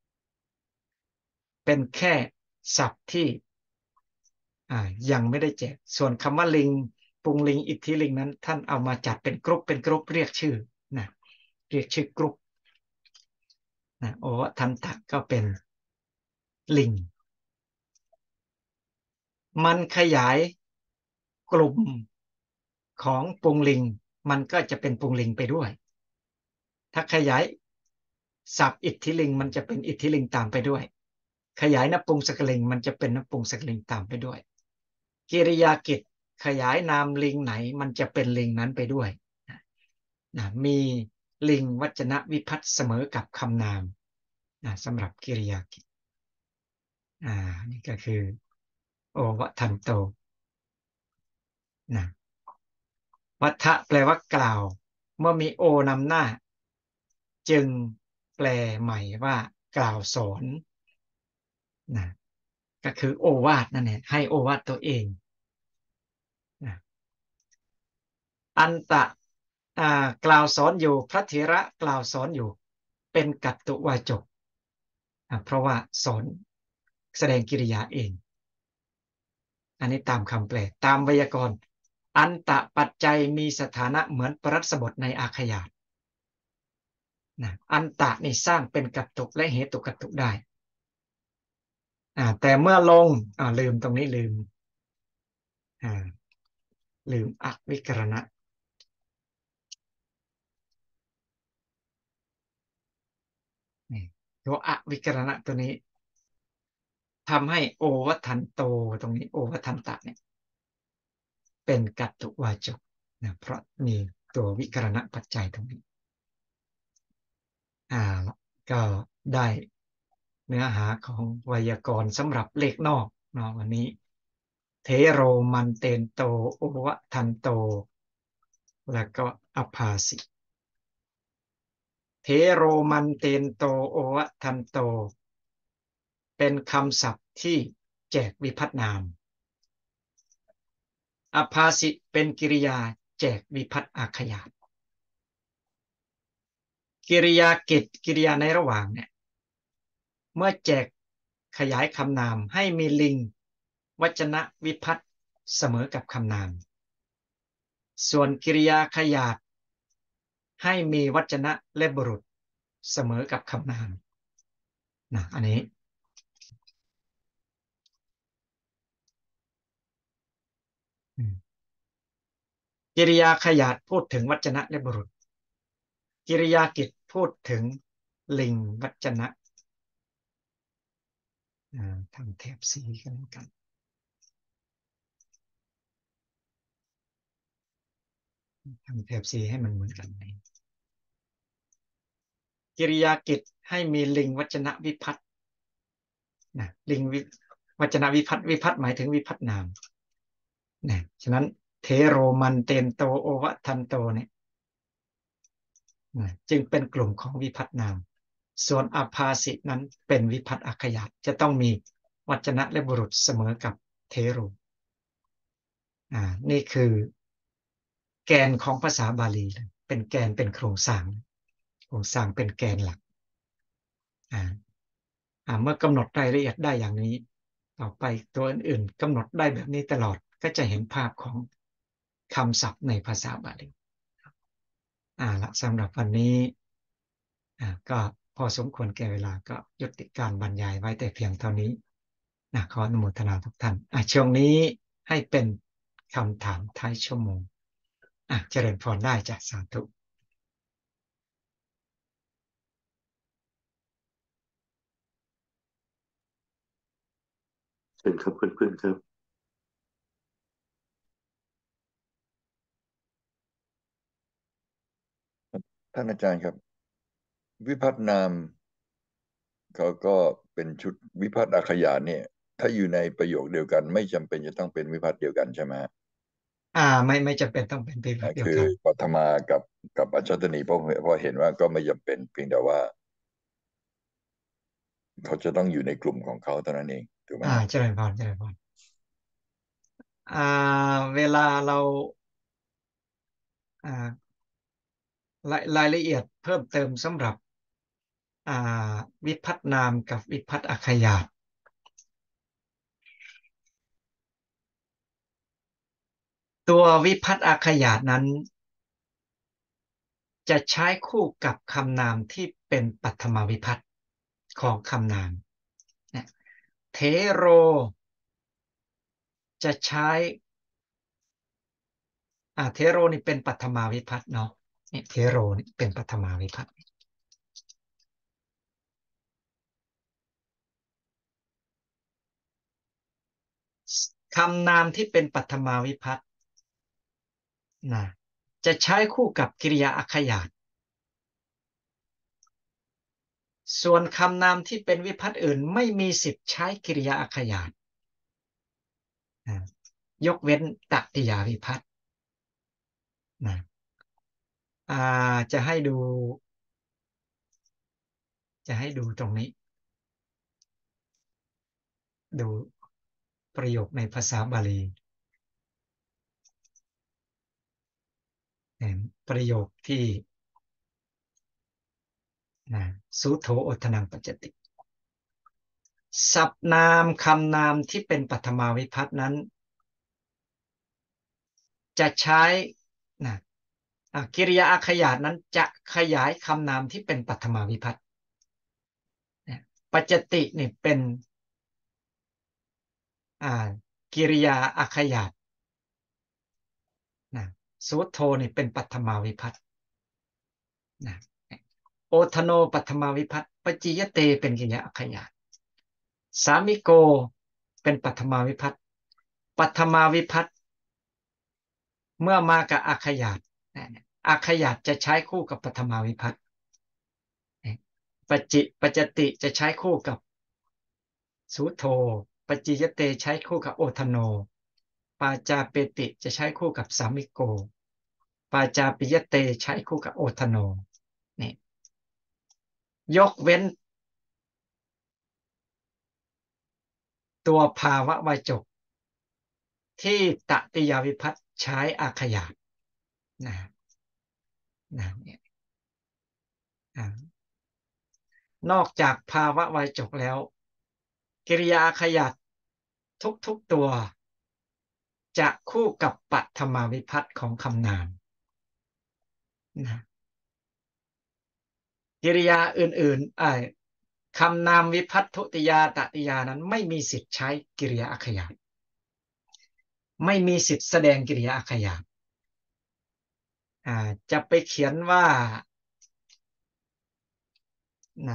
เป็นแค่ศัพท์ที่ยังไม่ได้แจกส่วนคำว่าลิงปุงลิงอิทธิลิงนั้นท่านเอามาจัดเป็นกรุ๊ปเรียกชื่อนะเรียกชื่อกรุ๊ปนะโอทันตะก็เป็นลิงมันขยายกลุ่มของปุงลิงมันก็จะเป็นปุงลิงไปด้วยถ้าขยายศัพท์อิทธิลิงมันจะเป็นอิทธิลิงตามไปด้วยขยายนปุงสกลิงมันจะเป็นนปุงสกลิงตามไปด้วยกิริยากิจขยายนามลิงไหนมันจะเป็นลิงนั้นไปด้วยมีลิงวจนะวิภัตเสมอกับคำนามสำหรับกิริยากิจนี่ก็คือโอวทันโตนะวัฏะแปลว่ากล่าวเมื่อมีโอนำหน้าจึงแปลใหม่ว่ากล่าวสอนนะก็คือโอวาทนั่นเองให้โอวาทตัวเองนะอันตะกล่าวสอนอยู่พระเถระกล่าวสอนอยู่เป็นกัตตุวาจกเพราะว่าสอนแสดงกิริยาเองอันนี้ตามคำแปลตามไวยากรณ์อันตะปัจจัยมีสถานะเหมือนปรัสบทในอาขยาตอันตะนี่สร้างเป็นกัตตุและเหตุกัตตุได้แต่เมื่อลงลืมตรงนี้ลืมอวิกรณะนี่ตัวอวิกรณะตัวนี้ทำให้โอวัทันโตตรงนี้โอวัทันตะเนี่ยเป็นกัตตุวาจกเพราะมีตัววิกรณะปัจจัยตรงนี้ก็ได้เนื้อหาของไวยากรณ์สำหรับเลขนอกเนาะวันนี้เทโรมันเตนโตโอวทันโตแล้วก็อภาสิเทโรมันเตนโตโอวทันโตเป็นคำศัพท์ที่แจกวิภัตนามอภาสิเป็นกิริยาแจกวิภัตอาขยาตกิริยากิจกิริยาในระหว่างเนี่ยเมื่อแจกขยายคำนามให้มีลิงวจนะวิภัตเสมอกับคำนามส่วนกิริยาขยาดให้มีวจนะและบุรุษเสมอกับคำนามอันนี้กิริยาขยาดพูดถึงวจนะและบุรุษกิริยากิจพูดถึงลิงวจนะทำแถบสีกันทำแถบสีให้มันเหมือนกันกิริยากิจให้มีลิงวจนะวิภัตลิงวจนะวิภัตหมายถึงวิภัตนามฉะนั้นเทโรมันเตนโตโอวทันโตเนี่ยจึงเป็นกลุ่มของวิภัตนามส่วนอภาสินั้นเป็นวิภัตอัคคยาตจะต้องมีวจนะและบุรุษเสมอกับเทโรนี่คือแกนของภาษาบาลีเป็นแกนเป็นโครงสร้างเป็นแกนหลักเมื่อกำหนดรายละเอียดได้อย่างนี้ต่อไปตัวอื่นๆกำหนดได้แบบนี้ตลอดก็จะเห็นภาพของคำศัพท์ในภาษาบาลีละสำหรับวันนี้ก็พอสมควรแก่เวลาก็ยุติการบรรยายไว้แต่เพียงเท่านี้ขออนุโมทนาทุกท่านช่วงนี้ให้เป็นคำถามท้ายชั่วโมงเจริญพรได้จ้ะสาธุเชิญครับเพื่อนๆครับท่านอาจารย์ครับวิพัฒนามเขาก็เป็นชุดวิพัฒน์อาขยานเนี่ยถ้าอยู่ในประโยคเดียวกันไม่จำเป็นจะต้องเป็นวิพัฒน์เดียวกันใช่ไหมฮะไม่จำเป็นต้องเป็นปีพัดเดียวคือกันปัทมากับอัญชตนีเพราะเห็นว่าก็ไม่จำเป็นเพียงแต่ว่าเขาจะต้องอยู่ในกลุ่มของเขาเท่านั้นเองถูกไหมฮะเจริญพรเจริญพรเวลาเราอ่า รายละเอียดเพิ่มเติมสำหรับอ่วิพัฒนามกับวิพัฒน์อักขยาตตัววิพัฒน์อักขยาตนั้นจะใช้คู่กับคำนามที่เป็นปัทมวิพัฒน์ของคำนามเนี่ยเทโรจะใช้เทโรนี่เป็นปัทมาวิพัฒน์เนาะนี่เทโรนี่เป็นปัทมาวิพัฒน์คำนามที่เป็นปัทมาวิพัฒน์นะจะใช้คู่กับกริยาอักขยาตส่วนคำนามที่เป็นวิพัฒน์อื่นไม่มีสิทธิ์ใช้กริยาอักขยาตยกเว้นตติยาวิพัฒน์นะอ่าจะให้ดูตรงนี้ดูประโยคในภาษาบาลีประโยคที่นะสุโธอทนังปัจจติศัพท์นามคำนามที่เป็นปัทมาวิภัตนั้นจะใช้นะกิริยาอาขยาตนั้นจะขยายคำนามที่เป็นปัทมาวิภัตปัจจตินี่เป็นกิริยาอาขยาตนะสุโธนี่เป็นปัทมาวิภัตนะโอทโนปัทมาวิภัตปจิยเตเป็นกิริยาอาขยาตสามิโกเป็นปัทมาวิภัตปัทมาวิภัตเมื่อมากับอาขยาตอาขยาตจะใช้คู่กับปัทมาวิภัตปัจจติจะใช้คู่กับสุโธปจิยเตใช้คู่กับโอทโนปาจาเปติจะใช้คู่กับสามิโกปาจาปิยเตใช้คู่กับโอทโนนี่ยกเว้นตัวภาวะวจกที่ตติยาวิภัตใช้อาขยาตนะเนี่ยนอกจากภาวะวจกแล้วกิริยาขยัตทุกตัวจะคู่กับปัทมาวิภัตของคำนามนะกิริยาอื่นๆคำนามวิภัตทุติยาตติยานั้นไม่มีสิทธิ์ใช้กิริยาอักขยาตไม่มีสิทธิ์แสดงกิริยาอักขยาตจะไปเขียนว่านะ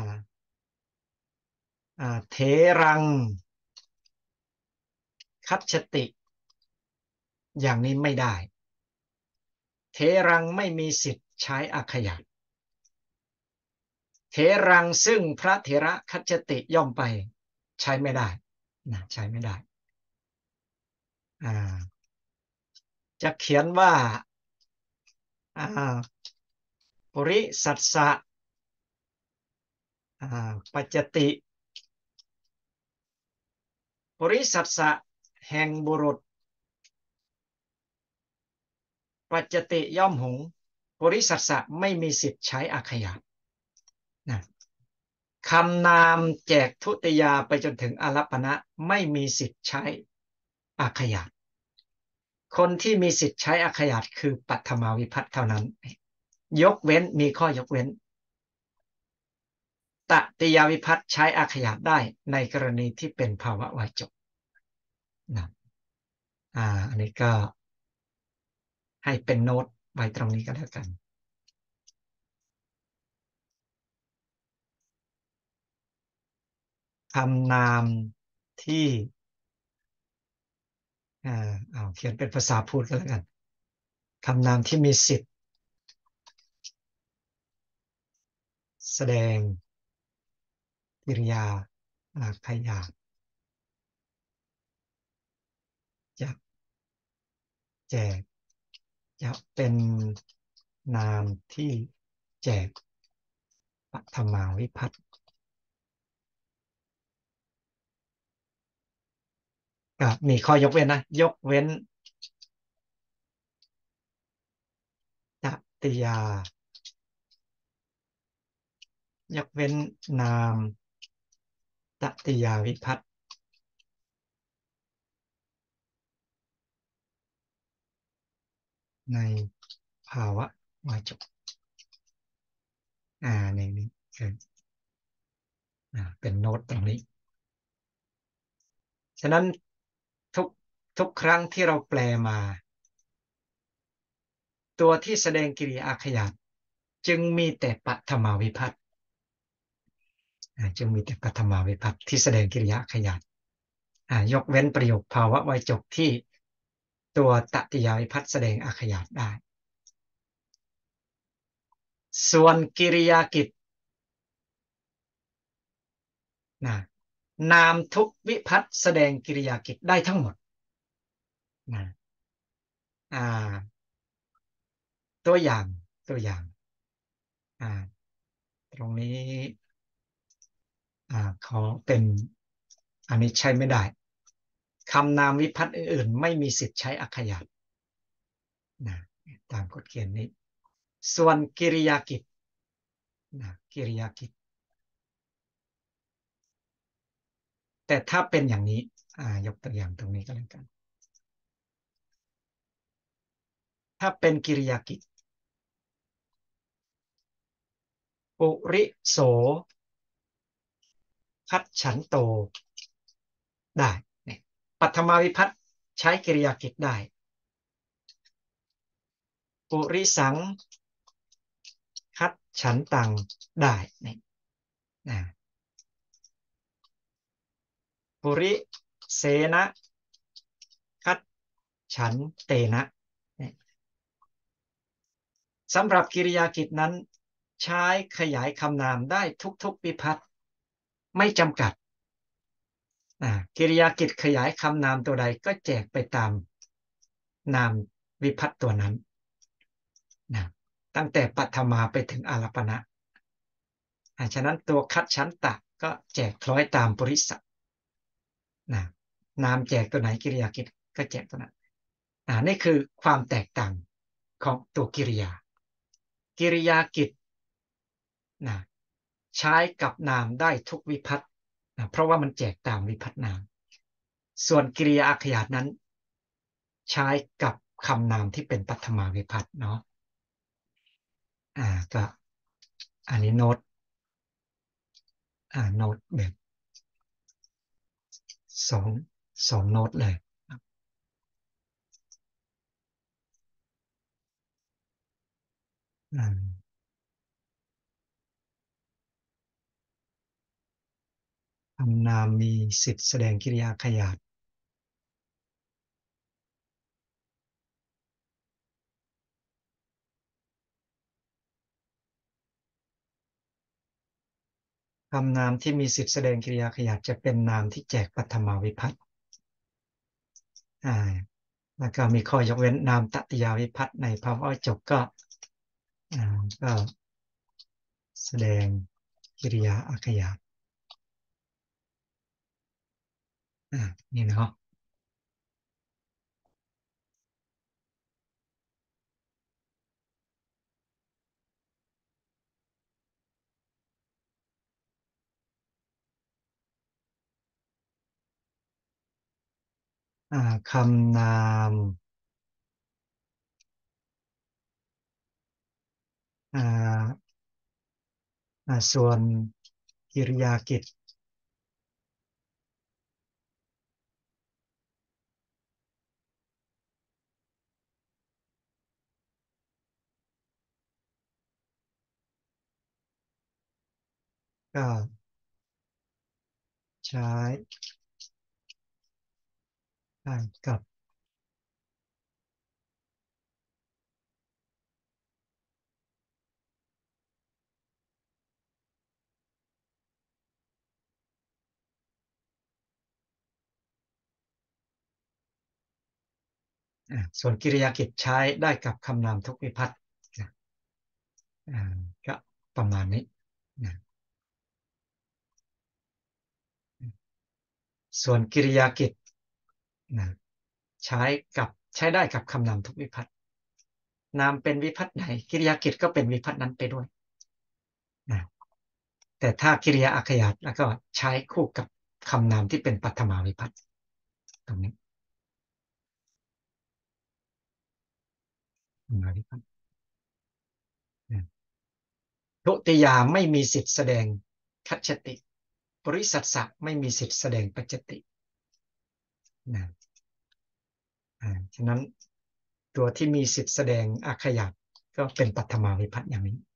เทรังคัจฉติอย่างนี้ไม่ได้เทรังไม่มีสิทธิ์ใช้อักขยาตเทรังซึ่งพระเถระคัจฉติย่อมไปใช้ไม่ได้นะใช้ไม่ได้จะเขียนว่าปุริสัสสะปัจจติปุริสัสสะแห่งบุรุษปัจจติย่อมหงปุริสัสสะไม่มีสิทธิ์ใช้อาขยาตนะคำนามแจกทุติยาไปจนถึงอารัปปณะไม่มีสิทธิ์ใช้อาขยาตคนที่มีสิทธิ์ใช้อาขยาตคือปัทมาวิภัตเท่านั้นยกเว้นมีข้อยกเว้นตติยาวิภัตใช้อาขยาตได้ในกรณีที่เป็นภาวะวาจกนะอันนี้ก็ให้เป็นโน้ตไว้ตรงนี้ก็แล้วกันคำนามที่เอาเขียนเป็นภาษาพูดก็แล้วกันคำนามที่มีสิทธิ์แสดงกิริยาขยาดจะแจกจะเป็นนามที่แจกปฐมาวิภัตติมีข้อยกเว้นนะยกเว้นตติยายกเว้นนามตติยาวิภัตติในภาวะวาจกในนี้คือเป็นโน้ตตรงนี้ฉะนั้นทุกทุกครั้งที่เราแปลมาตัวที่แสดงกิริยาอาขยาตจึงมีแต่ปัทมาวิภัตติจึงมีแต่ปัทมาวิภัตติที่แสดงกิริยาอาขยาตยกเว้นประโยคภาวะไวยจกที่ตัวตติยาวิภัตติแสดงอาขยาตได้ส่วนกิริยากิจนะนามทุกวิภัตติแสดงกิริยากิจได้ทั้งหมดนะอ่าตัวอย่างตัวอย่างอ่าตรงนี้ขอเป็นอันนี้ใช้ไม่ได้คำนามวิภัตติอื่นๆไม่มีสิทธิ์ใช้อักขยาตนะตามกฎเกณฑ์นี้ส่วนกิริยากิจนะกิริยากิจแต่ถ้าเป็นอย่างนี้ยกตัวอย่างตรงนี้ก็แล้วกันถ้าเป็นกิริยากิจปุริโสคัจฉันโตได้เนี่ยปัทมาวิภัตติใช้กิริยากิจได้ปุริสังคัจฉันตังได้เนี่ยนะปุริเสนะคัจฉันเตนะเนี่ยสำหรับกิริยากิจนั้นใช้ขยายคำนามได้ทุกๆวิภัตติไม่จำกัดกิริยากิจขยายคำนามตัวใดก็แจกไปตามนามวิภัตติตัวนั้นนะตั้งแต่ปัทมาไปถึงอารัปณะฉะนั้นตัวคัดชั้นตะก็แจกคล้อยตามปริสัทนะนามแจกตัวไหนกิริยากิจก็แจกตัวนั้นนี่คือความแตกต่างของตัวกิริยากิริยากิจนะใช้กับนามได้ทุกวิภัตติเพราะว่ามันแจกตามวิภัตตินามส่วนกิริยาอาขยาตนั้นใช้กับคำนามที่เป็นปัทมาวิภัตติเนาะก็อันนี้โน้ตโน้ตแบบสองสองโน้ตเลยคำนามมีสิทธิ์แสดงกิริยาขยาดคำนามที่มีสิทธิ์แสดงกิริยาขยาดจะเป็นนามที่แจกปัทมาวิภัตติแล้วก็มีข้อยกเว้นนามตติยาวิภัตติในภาวะจบก็แสดงกิริยาอาขยาดนี่เนาะคำนามอ่าส่วนกิริยากิจก็ใช้ได้กับส่วนกิริยากิจใช้ได้กับคำนามทุกวิภัตต์นะก็ประมาณนี้นะส่วนกิริยากิจนะใช้กับใช้ได้กับคำนามทุกวิภัตต์นามเป็นวิภัตต์ไหนกิริยากิจก็เป็นวิภัตต์นั้นไปด้วยนะแต่ถ้ากิริยาอาขยาตแล้วก็ใช้คู่กับคำนามที่เป็นปัทมาวิภัตต์ตรงนี้ปัทมาวิภัตต์นะทุติยาไม่มีสิทธิ์แสดงคัจฉติปริสัสสะไม่มีสิทธิ์แสดงปัจจตินะฉะนั้นตัวที่มีสิทธิ์แสดงอาขยาตก็เป็นปัทมาวิภัตต์อย่างนี้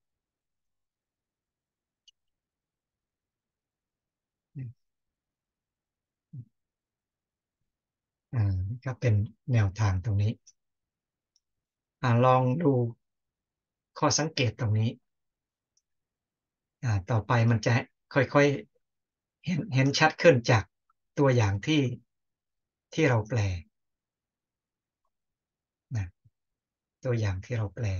ก็เป็นแนวทางตรงนี้ลองดูข้อสังเกตตรงนี้ต่อไปมันจะค่อยๆเห็นชัดขึ้นจากตัวอย่างที่เราแปลนะตัวอย่างที่เราแปล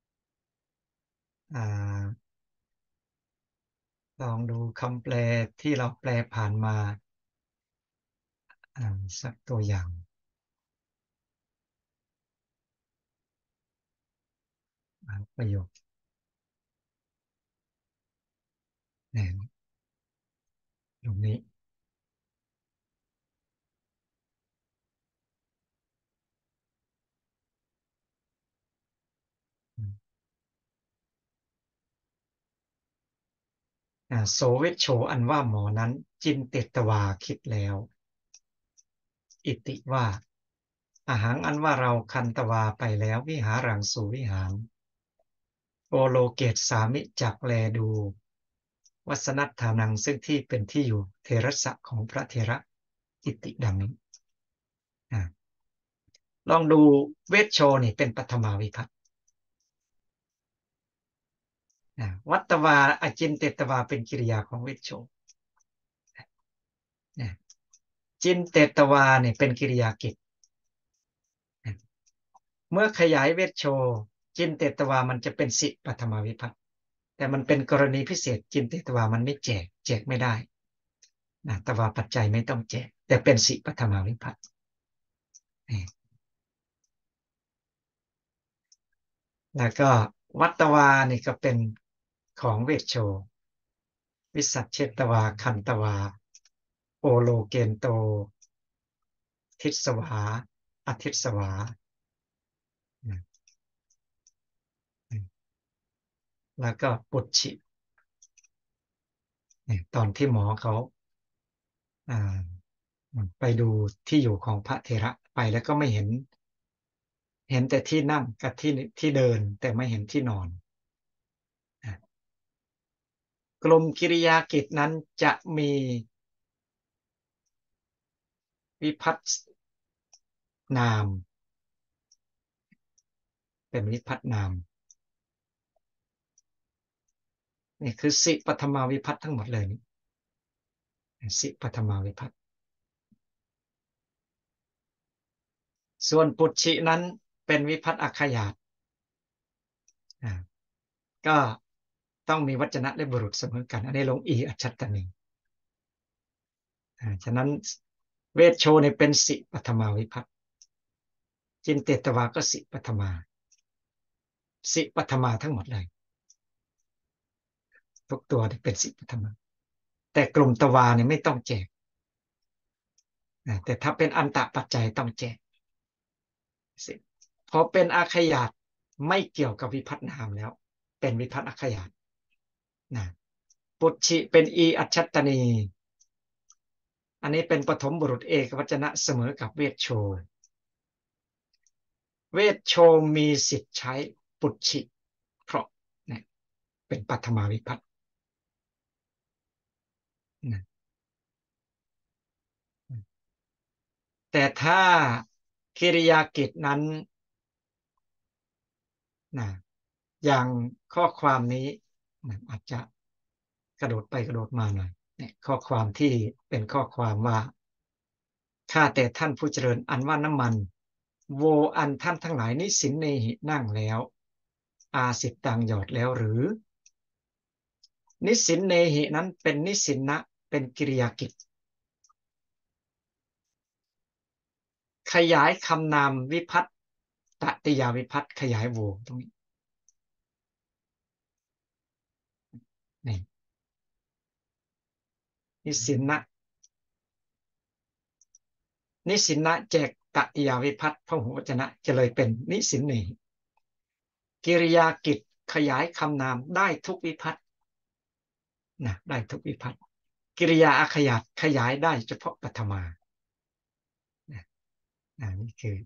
ลองดูคำแปลที่เราแปลผ่านมาสักตัวอย่างประโยคเนี่ยตรงนี้โสเวชโชอันว่าหมอนั้นจินเตตวาคิดแล้วอิติว่าอาหารอันว่าเราคันตวาไปแล้ววิหารังสู่วิหารโอโลเกตสามิจักแลดูวัสนัตฐานังซึ่งที่เป็นที่อยู่เทระสะของพระเทระอิติดังนี้ลองดูเวชโชนี่เป็นปัทมาวิภัตต์วัตตวาอจินเตตวาเป็นกิริยาของเวชโชจินเตตวาเนี่ยเป็นกิริยากิจเมื่อขยายเวชโชจินเตตวามันจะเป็นสิปัทมาวิภัตต์แต่มันเป็นกรณีพิเศษจินเตตวามันไม่แจกไม่ได้ตวาปัจจัยไม่ต้องแจกแต่เป็นสิปัทมาวิภัตต์แล้วก็วัตตวานี่ก็เป็นของเวชโชวิสัชเชตวาคันตวาโอโลเกนโตทิศวาอทิศวาแล้วก็ปุจฉิตอนที่หมอเขาไปดูที่อยู่ของพระเถระไปแล้วก็ไม่เห็นแต่ที่นั่งกับที่เดินแต่ไม่เห็นที่นอนกลุ่มกิริยากิจนั้นจะมีวิภัตนามเป็นวิภัตนามนี่คือสิปฐมาวิภัตทั้งหมดเลยนี่สิปฐมาวิภัตส่วนปุจฉินั้นเป็นวิภัตอักขยาตก็ต้องมีวจนะและบุรุษเสมอกันอันนี้ลงอีอัจฉตนีฉะนั้นเวชโชเนี่ยเป็นสิปฐมาวิภัตจินเตตวาก็สิปฐมาสิปฐมาทั้งหมดเลยทุกตัวเป็นสิปฐมาแต่กลุ่มตวาเนี่ยไม่ต้องแจกแต่ถ้าเป็นอันตะปัจจัยต้องแจกสิพอเป็นอาขยาตไม่เกี่ยวกับวิภัตนามแล้วเป็นวิภัตอาขยาตนะปุจฉิเป็นอีอัจฉตนีอันนี้เป็นปฐมบุรุษเอกวจนะเสมอกับเวชโชเวชโชมีสิทธิ์ใช้ปุจฉิเพราะเนี่ยเป็นปัทมาวิภัตแต่ถ้ากิริยากิจนั้นนะอย่างข้อความนี้นะอาจจะกระโดดไปกระโดดมาหน่อยเนี่ยข้อความที่เป็นข้อความว่าข้าแต่ท่านผู้เจริญอันว่าน้ำมันโวอันท่านทั้งหลายนิสินเนหินั่งแล้วอาสิตตังหยอดแล้วหรือนิสินเนหินั้นเป็นนิสินนะเป็นกิริยากิจขยายคำนามวิพัตตติยาวิพัตขยายโวตรงนี้นี่นิสินนะนิสินนะแจกตติยาวิพัตพหุวจนะจะเลยเป็นนิสินเนหิกิริยากิจขยายคำนามได้ทุกวิพัตนะได้ทุกวิพัตกิริยาอาขยาตขยายได้เฉพาะปัทมานะนี่คือ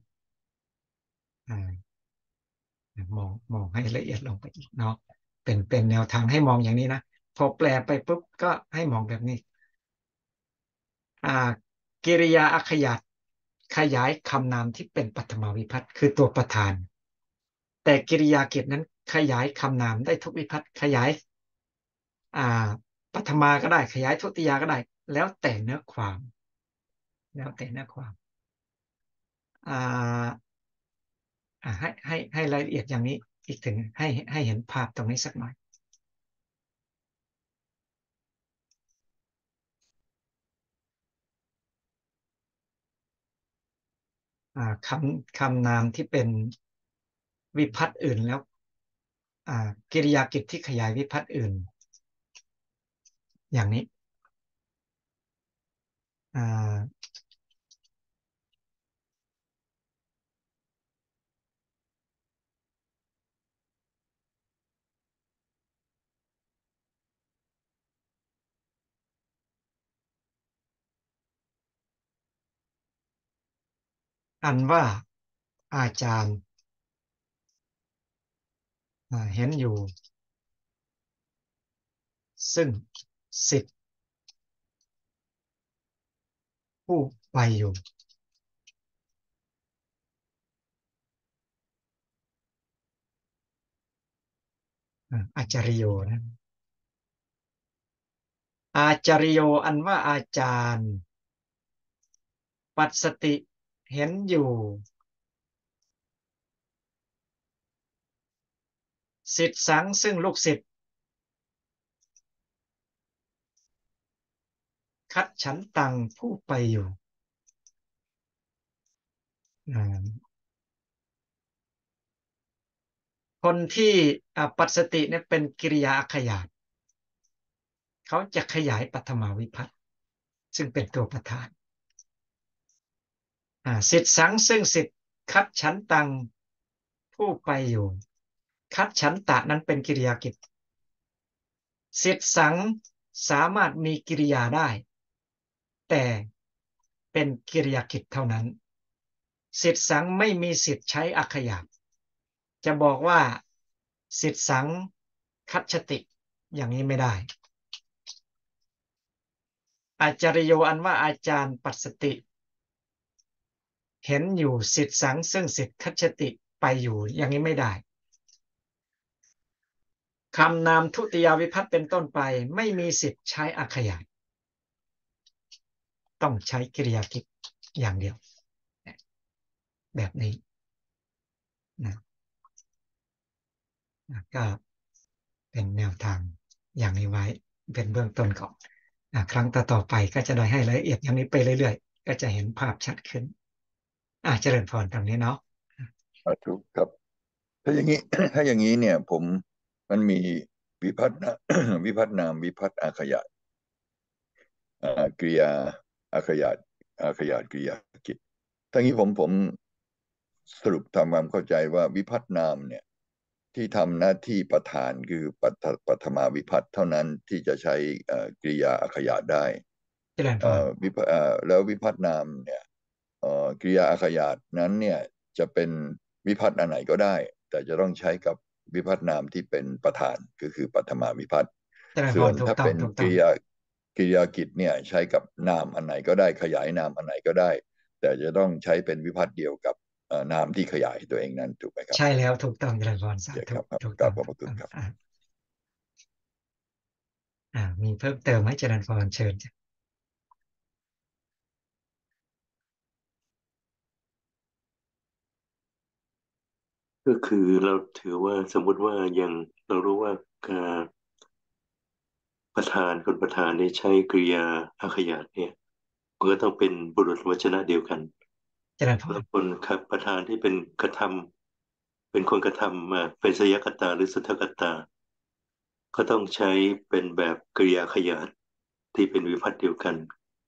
มองให้ละเอียดลงไปอีกเนาะเป็นแนวทางให้มองอย่างนี้นะพอแปลไปปุ๊บก็ให้มองแบบนี้กิริยาอาขยาตขยายคำนามที่เป็นปัทมาวิภัตคือตัวประธานแต่กิริยากิจนั้นขยายคำนามได้ทุกวิภัตขยายอ่าปัทมาก็ได้ขยายทุติยาก็ได้แล้วแต่เนื้อความแล้วแต่เนื้อความอ่าให้รายละเอียดอย่างนี้อีกถึงให้เห็นภาพตรงนี้สักหน่อยคำนามที่เป็นวิภัตอื่นแล้วกิริยากิจที่ขยายวิภัตอื่นอย่างนี้อ่าอันว่าอาจารย์เห็นอยู่ซึ่งสิทธิผู้ไปอยู่อาจาริโยนะอาจาริโยอันว่าอาจารย์ปัสสติเห็นอยู่สิทธิสังซึ่งลูกศิษย์คัดฉันตังผู้ไปอยู่อ่าคนที่ปัสสติเนี่ยเป็นกิริยาอาขยาตเขาจะขยายปัทมาวิภัตซึ่งเป็นตัวประธานสิทธิสังซึ่งสิทธิคัดฉันตังผู้ไปอยู่คัดฉันตะนั้นเป็นกิริยากิจสิทธิสังสามารถมีกิริยาได้แต่เป็นกิริยากิจเท่านั้นสิทธิสังไม่มีสิทธิ์ใช้อักขยาตจะบอกว่าสิทธิสังคัจฉติอย่างนี้ไม่ได้อาจารโยอันว่าอาจารย์ปัสสติเห็นอยู่สิทธิสังซึ่งสิทธิคัจฉติไปอยู่อย่างนี้ไม่ได้คำนามทุติยาวิภัตเป็นต้นไปไม่มีสิทธิ์ใช้อักขยาตต้องใช้กิริยากิจอย่างเดียวแบบนี้นะก็เป็นแนวทางอย่างนี้ไว้เป็นเบื้องต้นก่อนครั้งต่อไปก็จะได้ให้รายละเอียดอย่างนี้ไปเรื่อยๆก็จะเห็นภาพชัดขึ้นเจริญพรตรงนี้เนาะถูกครับถ้าอย่างนี้ถ้าอย่างนี้เนี่ยมันมีวิพัฒนาวิพัฒนามวิพัฒอาขยาตกริยาอาขยาตอาขยาตกริยากิจทั้งนี้ผมสรุปทำความเข้าใจว่าวิพัฒนามเนี่ยที่ทำหน้าที่ประธานคือปัทมาวิพัฒน์เท่านั้นที่จะใช้กริยาอาขยาตได้เจริญพรแล้ววิพัฒนามเนี่ยกริยาอาขยาตนั้นเนี่ยจะเป็นวิพัฒน์อันไหนก็ได้แต่จะต้องใช้กับวิพัฒนามที่เป็นประธานก็คือปัทมาวิพัฒน์เจริญพส่วนรถูกถ้าเป็นต้องถูกต้องกริยากิจเนี่ยใช้กับนามอันไหนก็ได้ขยายนามอันไหนก็ได้แต่จะต้องใช้เป็นวิภัตเดียวกับนามที่ขยายตัวเองนั้นถูกไหมครับใช่แล้วถูกต้องเจริญพรสาธุโอเคครับครับถูกกราบขอบต้องถูกต้องพระคุณครับมีเพิ่มเติมไหมเจริญพรเชิญจ้ะก็คือเราถือว่าสมมุติว่ายังเรารู้ว่าการประธานคนประธานเนี่ยใช้กริยาอาขยาตเนี่ยมันก็ต้องเป็นบุรุษวจนะเดียวกันเจริญพรแล้วคนขับประธานที่เป็นกระทำเป็นคนกระทำมาเป็นสยกตาหรือสุทธกตาก็ต้องใช้เป็นแบบกริยาขยาตที่เป็นวิภัตเดียวกัน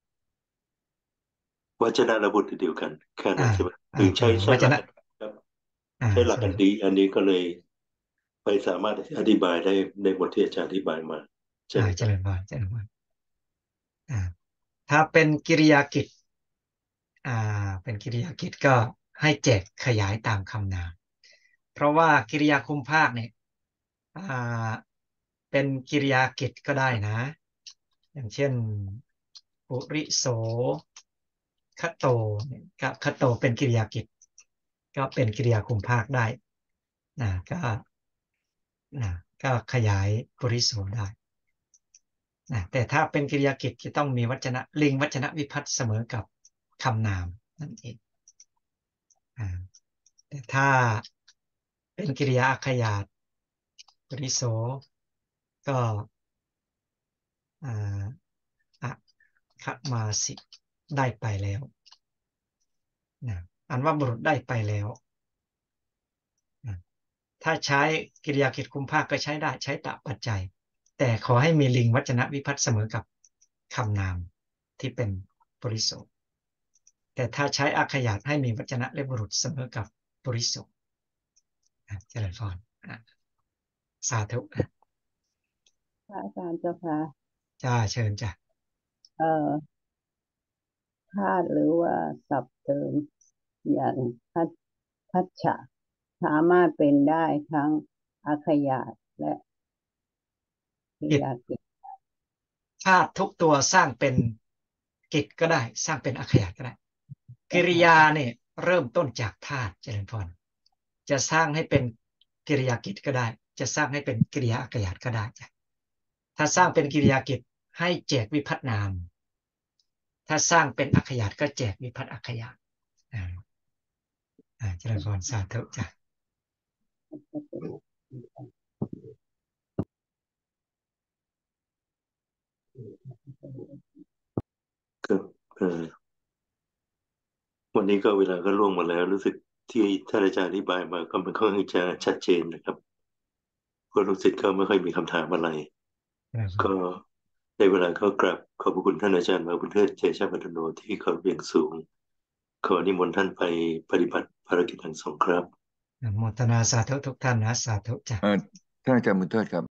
วจนะและบุตรเดียวกันแค่อ่านั้นใช่ไหมคือเจริญวจนะใช้หลักครับใช้หลัเจริญกอันนี้ก็เลยไปสามารถอธิบายได้ในบทที่อาจารย์อธิบายมาใช่ไหมครับเจริญพรเจริญพรอ่าถ้าเป็นกิริยากิจอ่าเป็นกิริยากิจก็ให้แจกขยายตามคำนามเพราะว่ากิริยาคุมภาคเนี่ยอ่าเป็นกิริยากิจก็ได้นะอย่างเช่นปุริโสคโตเนี่ยกับคโตเป็นกิริยากิจก็เป็นกิริยาคุมภาคได้นะนะก็ขยายปุริโสได้นะแต่ถ้าเป็นกิริยากิจจะต้องมีวจนะลิงวจนะวิภัตเสมอกับคำนามนั่นเองอ่าแต่ถ้าเป็นกิริยาอาขยาตปุริโสก็อ่าอะขมาสิได้ไปแล้วนะอันว่าบุรุษได้ไปแล้วนะถ้าใช้กิริยากิจคุมภาคก็ใช้ได้ใช้ตะปัจจัยแต่ขอให้มีลิงวจนะวิภัตเสมอกับคำนามที่เป็นปุริโสแต่ถ้าใช้อาขยาตให้มีวจนะและบุรุษเสมอกับปุริโสเจริญพรสาธุพระอาจารย์เจ้าค่ะจ้าเชิญจ้ะเอ่อธาตุหรือว่าศัพท์เติมอย่างทัชฉะสามารถเป็นได้ทั้งอาขยาตและกริกิจยากิจธาตุทุกตัวสร้างเป็นกิจก็ได้สร้างเป็นอาขยาตก็ได้กิเจ้าค่ะริยาเนี่ยเริ่มต้นจากธาตุเจริญพรจะสร้างให้เป็นกิริยากิจก็ได้จะสร้างให้เป็นกิริยาอาขยาตก็ได้จ้ะถ้าสร้างเป็นกิริยากิจให้แจกวิพัฒนามถ้าสร้างเป็นอาขยาตก็แจกวิพัฒน์อาขยาตเจริญพรสาธุจ้ะครับวันนี้ก็เวลาก็ล่วงมาแล้วรู้สึกที่ท่านอาจารย์อธิบายมาก็มันค่อนข้างจะชัดเจนนะครับก็รู้สึกก็ไม่ค่อยมีคำถามอะไรก็ในเวลาก็กราบขอบพระคุณท่านอาจารย์มาบุญเทิดเจชาพัฒโนที่เขาเบี่ยงสูงขอนิมนต์ท่านไปปฏิบัติภารกิจทางสงฆ์ครับโมทนาสาธุทุกท่านนะสาธุจ้ะท่านอาจารย์บุญเทิดครับ